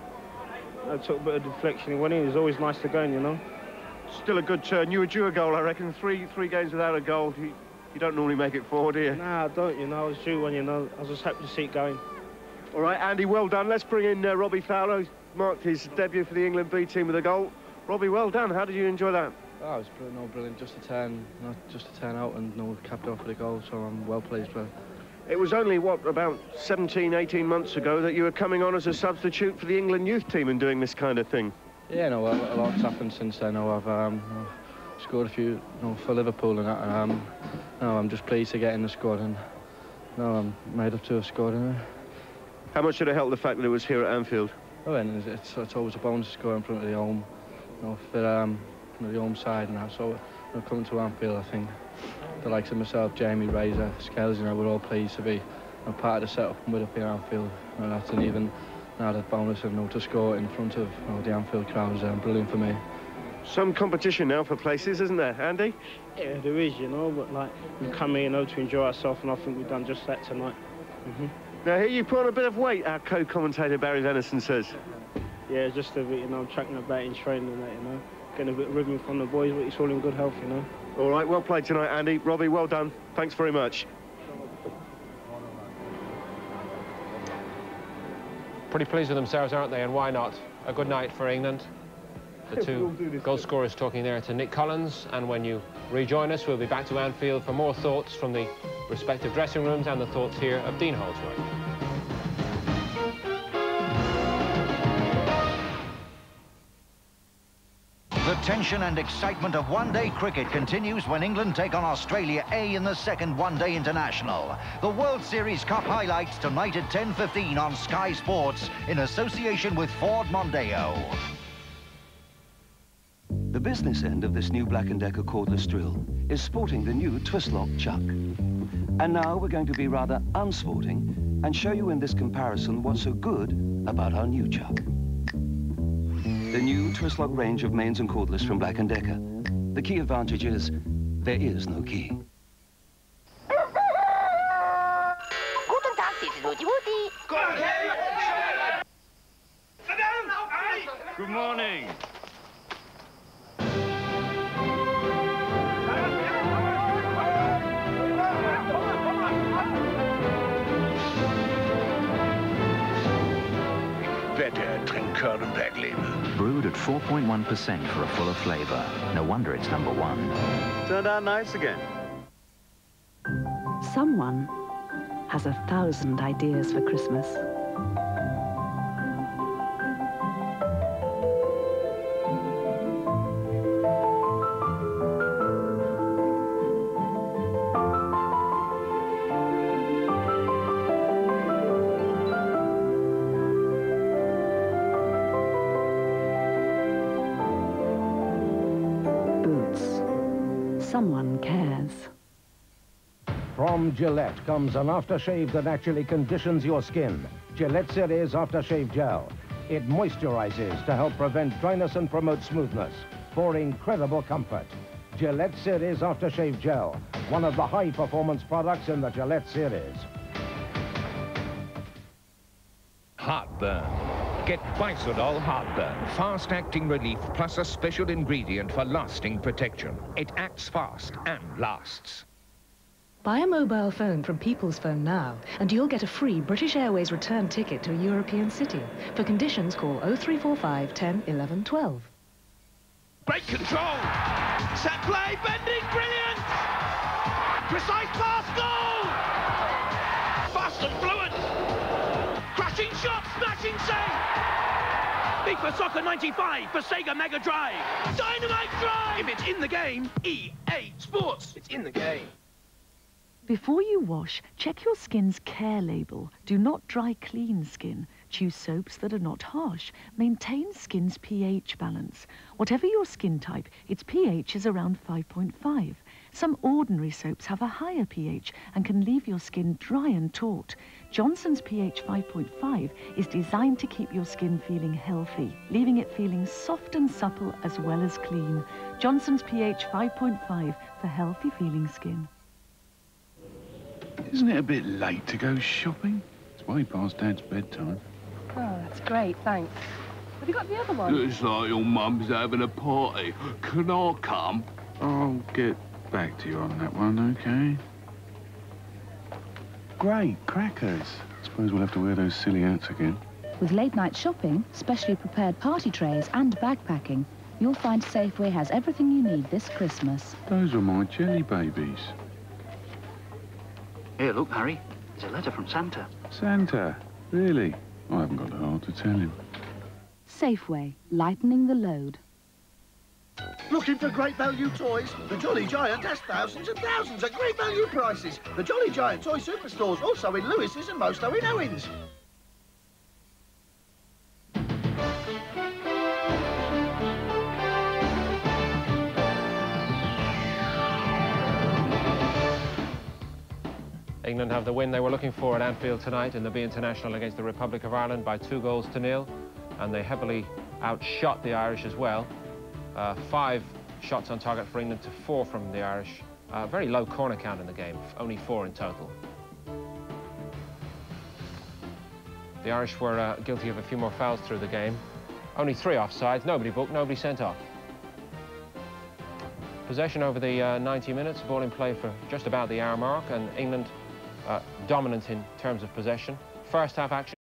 I took a bit of deflection. It went in. It was always nice to go in, you know.
Still a good turn. You were due a goal, I reckon. Three three games without a goal. You, you don't normally make it four, do you?
Nah, I don't, you know. I was due one, you know. I was just happy to see it going.
All right, Andy, well done. Let's bring in uh, Robbie Fowler, who's marked his debut for the England B team with a goal. Robbie, well done. How did you enjoy that?
Oh, it was brilliant, no, brilliant. Just to turn, you know, just to turn out and you know, capped off with a goal, so I'm well pleased with it.
It was only, what, about seventeen, eighteen months ago that you were coming on as a substitute for the England youth team and doing this kind of thing?
Yeah, no, a, a lot's happened since then. No, I've um, scored a few, you know, for Liverpool and that. And, um, no, I'm just pleased to get in the squad, and no, I'm made up to have scored in it.
How much did it help the fact that it was here at Anfield?
Oh, and it's, it's always a bonus to score in front of the home, you know, for um, the home side and that. So, you know, coming to Anfield, I think the likes of myself, Jamie, Razor, Scales, you know, we're all pleased to be you know, part of the setup and with up in Anfield. You know, that's an even added bonus, and you know, to score in front of you know, the Anfield crowd was um, brilliant for me.
Some competition now for places, isn't there, Andy?
Yeah, there is, you know, but like we've come here, you know, to enjoy ourselves, and I think we've done just that tonight. Mm-hmm.
Now, here you put on a bit of weight, our co-commentator Barry Venison says.
Yeah, just a bit, you know, I'm chucking about in training and that, you know. Getting a bit of rhythm from the boys, but it's all in good health, you know.
All right, well played tonight, Andy. Robbie, well done. Thanks very much.
Pretty pleased with themselves, aren't they? And why not? A good night for England. The two goal scorers talking there to Nick Collins. And when you rejoin us, we'll be back to Anfield for more thoughts from the respective dressing rooms and the thoughts here of Dean Holdsworth.
The
tension and excitement of one-day cricket continues when England take on Australia A in the second one-day international. The World Series Cup highlights tonight at ten fifteen on Sky Sports in association with Ford Mondeo.
The business end of this new Black and Decker cordless drill is sporting the new Twistlock chuck. And now we're going to be rather unsporting and show you in this comparison what's so good about our new chuck. The new Twistlock range of mains and cordless from Black and Decker. The key advantage is there is no key.
Guten Tag, this is Woody Woody.
Good morning.
Better Trinker and Black Label.
Brewed at four point one percent for a fuller flavor. No wonder it's number one.
Turned out nice again.
Someone has a thousand ideas for Christmas. Someone cares.
From Gillette comes an aftershave that actually conditions your skin. Gillette Series Aftershave Gel. It moisturizes to help prevent dryness and promote smoothness for incredible comfort. Gillette Series Aftershave Gel, one of the high-performance products in the Gillette series.
Heartburn. Get Bisodol Heartburn. Fast-acting relief plus a special ingredient for lasting protection. It acts fast and lasts.
Buy a mobile phone from People's Phone now, and you'll get a free British Airways return ticket to a European city. For conditions, call oh three four five, ten, eleven, twelve.
Break control. Set play, bending, brilliant. Precise pass, goal. Fast and fluent. Crashing shot, smashing save. FIFA Soccer ninety-five for Sega Mega Drive. Dynamite Drive. If it's in the game, E A Sports. It's in the game.
Before you wash, check your skin's care label. Do not dry clean skin. Choose soaps that are not harsh. Maintain skin's pH balance. Whatever your skin type, its pH is around five point five. Some ordinary soaps have a higher pH and can leave your skin dry and taut. Johnson's pH five point five is designed to keep your skin feeling healthy, leaving it feeling soft and supple as well as clean. Johnson's pH five point five for healthy feeling skin.
Isn't it a bit late to go shopping? It's way past Dad's bedtime.
Oh, that's great, thanks. Have you got the other one?
Looks like your mum's having a party. Can I come? I'll get back to you on that one, okay? Great, crackers. I suppose we'll have to wear those silly hats again.
With late-night shopping, specially prepared party trays and bagpacking, you'll find Safeway has everything you need this Christmas.
Those are my jelly babies.
Here, look, Harry. There's a letter from Santa.
Santa? Really? I haven't got the heart to tell him.
Safeway, lightening the load.
Looking for great value toys? The Jolly Giant has thousands and thousands of great value prices. The Jolly Giant Toy Superstores, also in Lewis's and most are in Owens.
England have the win they were looking for at Anfield tonight in the B International against the Republic of Ireland by two goals to nil, and they heavily outshot the Irish as well. Uh, five shots on target for England to four from the Irish. Uh, very low corner count in the game, only four in total. The Irish were uh, guilty of a few more fouls through the game. Only three offsides, nobody booked, nobody sent off. Possession over the uh, ninety minutes, ball in play for just about the hour mark, and England uh, dominant in terms of possession. First half action.